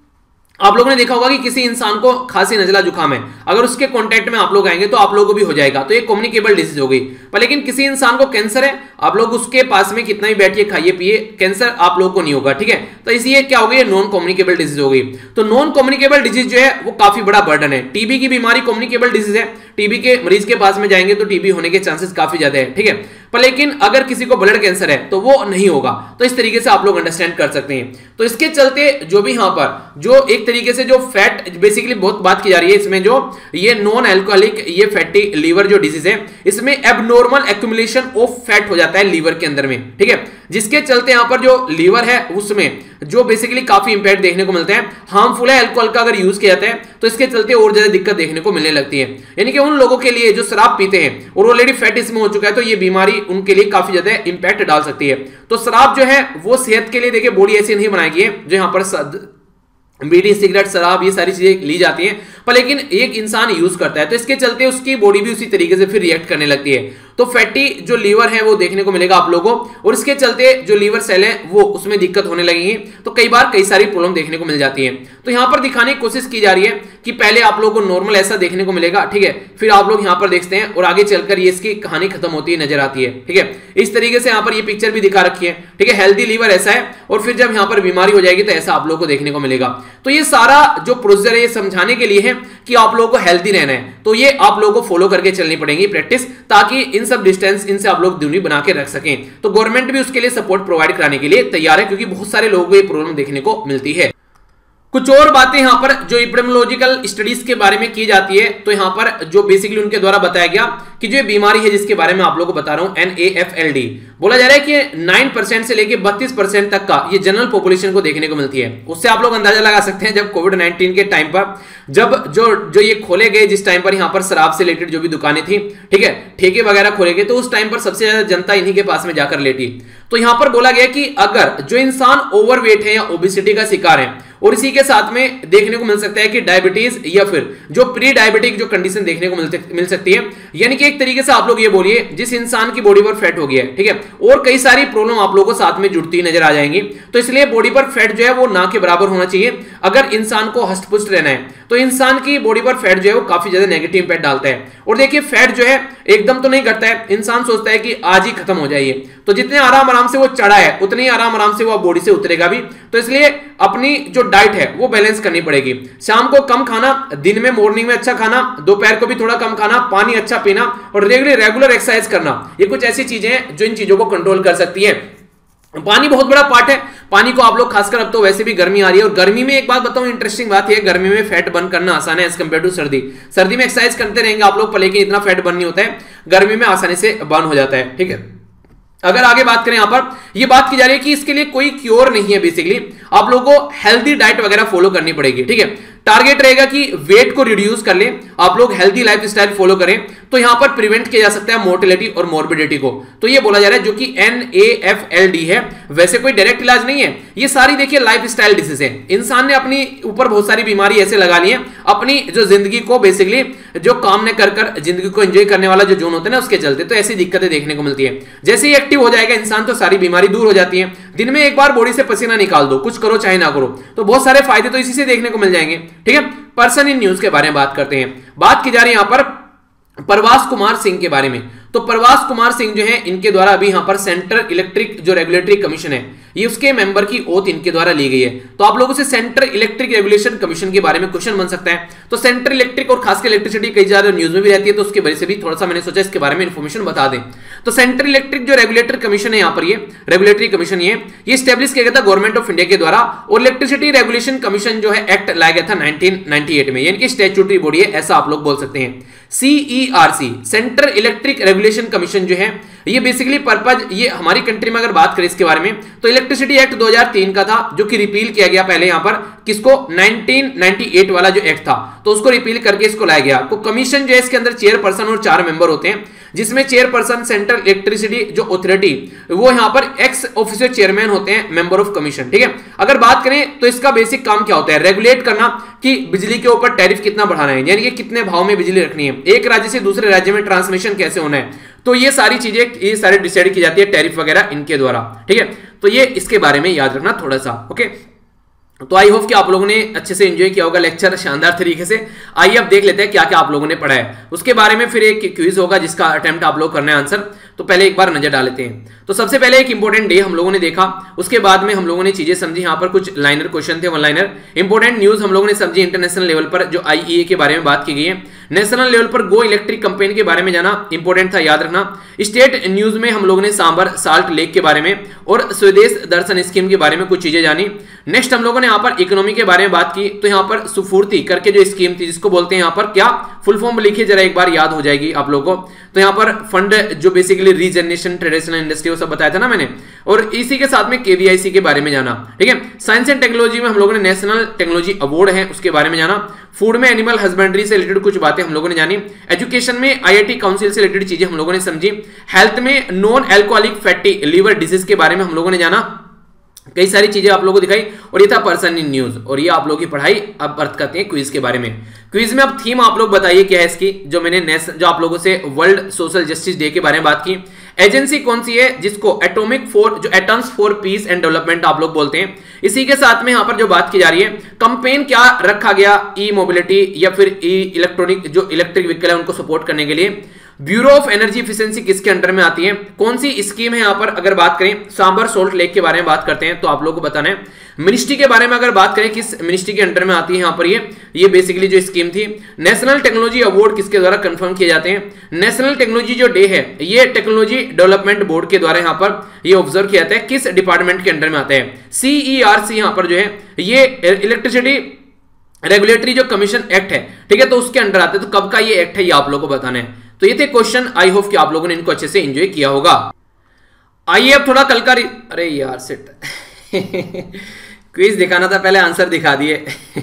आप लोगों ने देखा होगा कि किसी इंसान को खांसी, नजला, जुकाम है, अगर उसके कांटेक्ट में आप लोग आएंगे तो आप लोगों को भी हो जाएगा, तो ये कम्युनिकेबल डिजीज हो गई। पर लेकिन किसी इंसान को कैंसर है, आप लोग उसके पास में कितना भी बैठिए, खाइए पिए, कैंसर आप लोगों को नहीं होगा, ठीक है। तो इसलिए क्या हो गई, नॉन कम्युनिकेबल डिजीज हो गई। तो नॉन कम्युनिकेबल डिजीज जो है वो काफी बड़ा बर्डन है। टीबी की बीमारी कम्युनिकेबल डिजीज है, टीबी के मरीज के पास में जाएंगे तो टीबी होने के चांसेस काफी ज्यादा है, ठीक है। पर लेकिन अगर किसी को ब्लड कैंसर है तो वो नहीं होगा, तो इस तरीके से आप लोग अंडरस्टैंड कर सकते हैं। तो इसके चलते जो भी यहां पर जो एक तरीके से जो फैट बेसिकली बहुत बात की जा रही है, इसमें जो ये नॉन अल्कोहलिक ये फैटी लीवर जो डिजीज है, इसमें एबनॉर्मल एक्यूमुलेशन ऑफ फैट हो जाता है लीवर के अंदर में, ठीक है, जिसके चलते यहां पर जो लीवर है उसमें जो बेसिकली काफी इंपैक्ट देखने को मिलता है। हार्मफुल है अल्कोहल का अगर यूज किया जाता है तो इसके चलते और ज्यादा दिक्कत देखने को मिलने लगती है। यानी कि उन लोगों के लिए जो शराब पीते हैं और ऑलरेडी फैट इसमें हो चुका है तो ये बीमारी उनके लिए काफी ज्यादा इंपैक्ट डाल सकती है। तो शराब जो है वो सेहत के लिए देखिए बॉडी ऐसी नहीं बनाएगी है जो यहाँ पर बीड़ी, सिगरेट, शराब ये सारी चीजें ली जाती हैं, पर लेकिन एक इंसान यूज करता है तो इसके चलते उसकी बॉडी भी उसी तरीके से फिर रिएक्ट करने लगती है। तो फैटी जो लीवर है वो देखने को मिलेगा आप लोगों को, और इसके चलते जो लीवर सेल है वो उसमें दिक्कत होने लगेगी, तो कई बार कई सारी प्रॉब्लम देखने को मिल जाती है। तो यहाँ पर दिखाने की कोशिश की जा रही है कि पहले आप लोगों को नॉर्मल ऐसा देखने को मिलेगा, ठीक है, फिर आप लोग यहाँ पर देखते हैं और आगे चलकर ये इसकी कहानी खत्म होती है नजर आती है, ठीक है। इस तरीके से यहाँ पर ये पिक्चर भी दिखा रखी है, ठीक है, हेल्दी लीवर ऐसा है, और फिर जब यहाँ पर बीमारी हो जाएगी तो ऐसा आप लोगों को देखने को मिलेगा। तो ये सारा जो प्रोसीजर है ये समझाने के लिए है कि आप लोगों को हेल्दी रहना है, तो ये आप लोगों को फॉलो करके चलनी पड़ेगी प्रैक्टिस, ताकि इन सब डिस्टेंस इनसे आप लोग दूरी बना के रख सकें। तो गवर्नमेंट भी उसके लिए सपोर्ट प्रोवाइड कराने के लिए तैयार है, क्योंकि बहुत सारे लोगों को ये प्रॉब्लम देखने को मिलती है। कुछ और बातें यहाँ पर जो एपिडेमियोलॉजिकल स्टडीज के बारे में की जाती है, तो यहाँ पर जो बेसिकली उनके द्वारा बताया गया कि जो बीमारी है जिसके बारे में आप लोगों को बता रहा हूं NAFLD, बोला जा रहा है कि 9% से लेके 32% तक का ये जनरल पॉपुलेशन को देखने को मिलती है। उससे आप लोग अंदाजा लगा सकते हैं जब कोविड-19 के टाइम पर जब जो ये खोले गए, जिस टाइम पर यहाँ पर शराब से रिलेटेड जो भी दुकानें थी, ठीक है, ठेके वगैरह खोले गए, तो उस टाइम पर सबसे ज्यादा जनता इन्हीं के पास में जाकर लेटी। तो यहाँ पर बोला गया कि अगर जो इंसान ओवरवेट है या ओबेसिटी का शिकार है, और इसी के साथ में देखने को मिल सकता है कि डायबिटीज या फिर जो प्री डायबिटिक जो कंडीशन देखने को मिल सकती है, यानी कि एक तरीके से आप लोग ये बोलिए जिस इंसान की बॉडी पर फैट हो गया है, ठीक है, और कई सारी प्रॉब्लम आप लोगों को साथ में जुड़ती नजर आ जाएंगी। तो इसलिए बॉडी पर फैट जो है वो ना के बराबर होना चाहिए अगर इंसान को हष्ट-पुष्ट रहना है। तो इंसान की बॉडी पर फैट जो है वो काफी ज्यादा नेगेटिव इंपैक्ट डालता है। और देखिए फैट जो है एकदम तो नहीं घटता है, इंसान सोचता है कि आज ही खत्म हो जाइए, तो जितने आराम आराम से वो चढ़ा है उतने ही आराम आराम से वो बॉडी से उतरेगा भी। तो इसलिए अपनी जो डाइट है वो बैलेंस करनी पड़ेगी। शाम को कम खाना, दिन में मॉर्निंग में अच्छा खाना, दोपहर को भी थोड़ा कम खाना, पानी अच्छा पीना और रेगुलर एक्सरसाइज करना, ये कुछ ऐसी चीजें हैं जो इन चीजों को कंट्रोल कर सकती है। पानी बहुत बड़ा पार्ट है। पानी को आप लोग खासकर, अब तो वैसे भी गर्मी आ रही है और गर्मी में एक बात बताऊं, इंटरेस्टिंग बात है, गर्मी में फैट बर्न करना आसान है एज कंपेयर टू सर्दी। सर्दी में एक्सरसाइज करते रहेंगे आप लोग लेकिन इतना फैट बर्न नहीं होता है, गर्मी में आसानी से बर्न हो जाता है। ठीक है, अगर आगे बात करें यहां पर ये बात की जा रही है कि इसके लिए कोई क्योर नहीं है। बेसिकली आप लोगों को हेल्दी डाइट वगैरह फॉलो करनी पड़ेगी। ठीक है, टारगेट रहेगा कि वेट को रिड्यूस कर लें, आप लोग हेल्दी लाइफस्टाइल फॉलो करें तो यहां पर प्रिवेंट किया जा सकता है मोर्टेलिटी और मॉर्बिडिटी को। तो ये बोला जा रहा है जो कि NAFLD है, वैसे कोई डायरेक्ट इलाज नहीं है, ये सारी देखिए लाइफस्टाइल डिसीज है। इंसान ने अपनी ऊपर बहुत सारी बीमारी ऐसे लगा ली है, अपनी जो जिंदगी को बेसिकली जो काम ने कर जिंदगी को एंजॉय करने वाला जो जोन होता है ना उसके चलते, तो ऐसी दिक्कतें देखने को मिलती है। जैसे ही एक्टिव हो जाएगा इंसान तो सारी बीमारी दूर हो जाती है। दिन में एक बार बॉडी से पसीना निकाल दो, कुछ करो चाहे ना करो, तो बहुत सारे फायदे तो इसी से देखने को मिल जाएंगे। ठीक है, पर्सन इन न्यूज के बारे में बात करते हैं। बात की जा रही है यहां पर प्रवास कुमार सिंह के बारे में। तो प्रवास कुमार सिंह जो है इनके द्वारा अभी यहां पर सेंट्रल इलेक्ट्रिक जो रेगुलेटरी कमीशन है ये उसके मेंबर की ओथ इनके द्वारा ली गई है। तो आप लोगों से सेंट्रल इलेक्ट्रिक रेगुलेशन कमीशन के बारे में क्वेश्चन बन सकता है। तो सेंट्रल इलेक्ट्रिक और खासकर इलेक्ट्रिसिटी कई ज्यादा न्यूज में भी रहती है, तो उसके वजह से भी थोड़ा सा मैंने सोचा इसके बारे में इंफॉर्मेशन बता दें। तो सेंट्रल इलेक्ट्रिक जो रेगुलेटर कमीशन है यहाँ पर, ये रेगुलेटरी कमीशन ये स्टैब्लिश किया गया था गवर्नमेंट ऑफ इंडिया के द्वारा, और इलेक्ट्रिसिटी रेगुलेशन कमीशन जो है एक्ट लाया गया था 1998 में, यानी कि स्टैट्यूटरी बॉडी है ऐसा आप लोग बोल सकते हैं। CERC central electric regulation commission जो है ये बेसिकली पर्पज, ये हमारी कंट्री में अगर बात करें इसके बारे में तो इलेक्ट्रिसिटी एक्ट 2003 का था जो कि रिपील किया गया पहले यहां पर, किसको 1998 वाला जो एक्ट था तो उसको रिपील करके इसको लाया गया। तो कमीशन जो है इसके अंदर चेयरपर्सन और 4 मेंबर होते हैं, जिसमें चेयरपर्सन सेंट्रल इलेक्ट्रिसिटी जो अथॉरिटी वो यहां पर एक्स ऑफिशियल चेयरमैन होते हैं, मेंबर ऑफ कमीशन। ठीक है, अगर बात करें तो इसका बेसिक काम क्या होता है, रेगुलेट करना कि बिजली के ऊपर टैरिफ कितना बढ़ाना है, यानी कि कितने भाव में बिजली रखनी है, एक राज्य से दूसरे राज्य में ट्रांसमिशन कैसे होना है, तो ये सारी चीजें ये सारी डिसाइड की जाती है टैरिफ वगैरह इनके द्वारा। ठीक है, तो ये इसके बारे में याद रखना थोड़ा सा। ओके, तो आई होप कि आप लोगों ने अच्छे से एंजॉय किया होगा लेक्चर शानदार तरीके से। आइए अब देख लेते हैं क्या क्या आप लोगों ने पढ़ा है, उसके बारे में फिर एक क्विज होगा जिसका अटेम्प्ट आप लोग करना है आंसर। तो पहले एक बार नजर डाल लेते हैं। तो सबसे पहले एक इंपॉर्टेंट डे हम लोगों ने देखा, उसके बाद में हम लोगों ने चीजें समझी। यहाँ पर कुछ लाइनर क्वेश्चन थे, वन लाइनर। इंपॉर्टेंट न्यूज हम लोगों ने समझी, इंटरनेशनल लेवल पर जो IEA के बारे में बात की गई है। नेशनल लेवल पर गो इलेक्ट्रिक कंपेन के बारे में जाना, इंपॉर्टेंट था, याद रखना। स्टेट न्यूज में हम लोगों ने सांबर साल्ट लेक के बारे में और स्वदेश दर्शन स्कीम के बारे में कुछ चीजें जानी। नेक्स्ट हम लोगों ने यहाँ पर इकोनॉमी के बारे में बात की, तो यहाँ पर सुफूर्ति करके जो स्कीम थी जिसको बोलते हैं यहाँ पर क्या, फुल फॉर्म लिखिए जरा एक बार, याद हो जाएगी आप लोगों को। तो यहाँ पर फंड जो बेसिकली रीजनरेशन ट्रेडिशनल इंडस्ट्री वो सब बताया था ना मैंने, और इसी के साथ में KVIC के बारे में जाना। ठीक है, साइंस एंड टेक्नोलॉजी में हम लोगों ने नेशनल टेक्नोलॉजी अवार्ड है उसके बारे में जाना। फूड में एनिमल हस्बेंड्री से रिलेटेड कुछ बातें हम लोगों ने जानी। एजुकेशन में IIT काउंसिल से रिलेटेड चीजें हम लोगों ने समझी। हेल्थ में non alcoholic fatty liver disease के बारे में हम लोगों ने जाना, कई सारी चीजें आप लोगों को दिखाई। और ये था पर्सन इन न्यूज, और ये आप लोगों की पढ़ाई अब अर्थ करते हैं क्विज के बारे में। क्विज में अब थीम आप लोग बताइए क्या है इसकी, जो मैंने जो आप लोगों से वर्ल्ड सोशल जस्टिस डे के बारे में बात की। एजेंसी कौन सी है जिसको atoms for peace and development आप लोग बोलते हैं। इसी के साथ में यहां पर जो बात की जा रही है, कंपेन क्या रखा गया, ई मोबिलिटी या फिर ई इलेक्ट्रॉनिक जो इलेक्ट्रिक व्हीकल है उनको सपोर्ट करने के लिए। ब्यूरो ऑफ एनर्जी एफिशिएंसी किसके अंडर में आती है, कौन सी स्कीम है। यहां पर अगर बात करें सांबर सोल्ट लेक के बारे में बात करते हैं तो आप लोगों को बताना है। मिनिस्ट्री के बारे में अगर बात करें किस मिनिस्ट्री के अंडर में आती है, यहां पर ये बेसिकली जो स्कीम थी। नेशनल टेक्नोलॉजी अवार्ड किसके द्वारा कंफर्म किए जाते हैं। नेशनल टेक्नोलॉजी जो डे है ये टेक्नोलॉजी डेवलपमेंट बोर्ड के द्वारा यहां पर ये ऑब्जर्व किया जाता है, किस डिपार्टमेंट के अंडर में आता है। CERC यहां पर जो है ये इलेक्ट्रिसिटी रेगुलेटरी जो कमीशन एक्ट है, ठीक है, तो उसके अंडर आते हैं। तो कब का ये एक्ट है ये आप लोगों को बताना है। तो ये थे क्वेश्चन, आई होप कि आप लोगों ने इनको अच्छे से एंजॉय किया होगा। आइए अब थोड़ा कल का अरे यार सेट क्विज दिखाना था, पहले आंसर दिखा दिए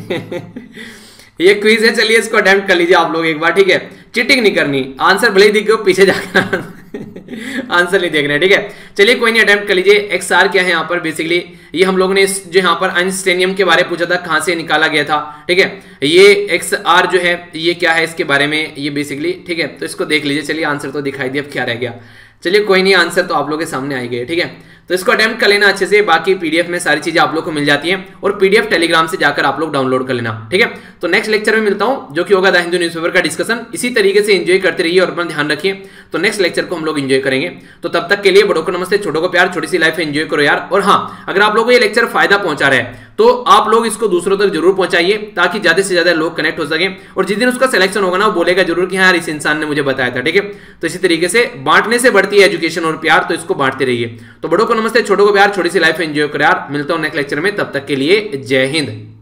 ये क्विज है, चलिए इसको अटेम्प्ट कर लीजिए आप लोग एक बार, ठीक है। चीटिंग नहीं करनी, आंसर भले ही दिख गए पीछे जाकर आंसर नहीं देखना है, ठीक है। चलिए कोई नहीं, अटेम्प्ट कर लीजिए। XR क्या है यहाँ पर, बेसिकली ये हम लोगों ने जो यहाँ पर आइंस्टाइनियम के बारे में पूछा था, कहाँ से निकाला गया था, ठीक है। ये XR जो है ये क्या है इसके बारे में, ये बेसिकली, ठीक है, तो इसको देख लीजिए। चलिए आंसर तो दिखाई दिया, अब क्या रह गया। चलिए कोई नहीं, आंसर तो आप लोगों के सामने आई गए, ठीक है। तो इसको अटेम्प्ट कर लेना अच्छे से। बाकी पीडीएफ में सारी चीजें आप लोग को मिल जाती हैं और पीडीएफ टेलीग्राम से जाकर आप लोग डाउनलोड कर लेना, ठीक है। तो नेक्स्ट लेक्चर में मिलता हूं, जो कि होगा द हिंदू न्यूज़पेपर का डिस्कशन। इसी तरीके से एंजॉय करते रहिए और अपना ध्यान रखिए। तो नेक्स्ट लेक्चर को हम लोग एंजॉय करेंगे। तो तब तक के लिए बड़ों को नमस्ते, छोटों को प्यार, छोटी सी लाइफ एंजॉय करो यार। और हाँ, अगर आप लोगों को ये लेक्चर फायदा पहुंचा रहा है तो आप लोग इसको दूसरों तक जरूर पहुंचाइए, ताकि ज्यादा से ज्यादा लोग कनेक्ट हो सकें। और जिस दिन उसका सिलेक्शन होगा ना, वो बोलेगा जरूर कि हाँ यार, इस इंसान ने मुझे बताया था, ठीक है। तो इसी तरीके से बांटने से बढ़ती है एजुकेशन और प्यार, तो इसको बांटते रहिए। तो बड़ों को नमस्ते, छोटों को प्यार, छोटी सी लाइफ एंजॉय करो यार। मिलता हूं नेक्स्ट लेक्चर में, तब तक के लिए जय हिंद।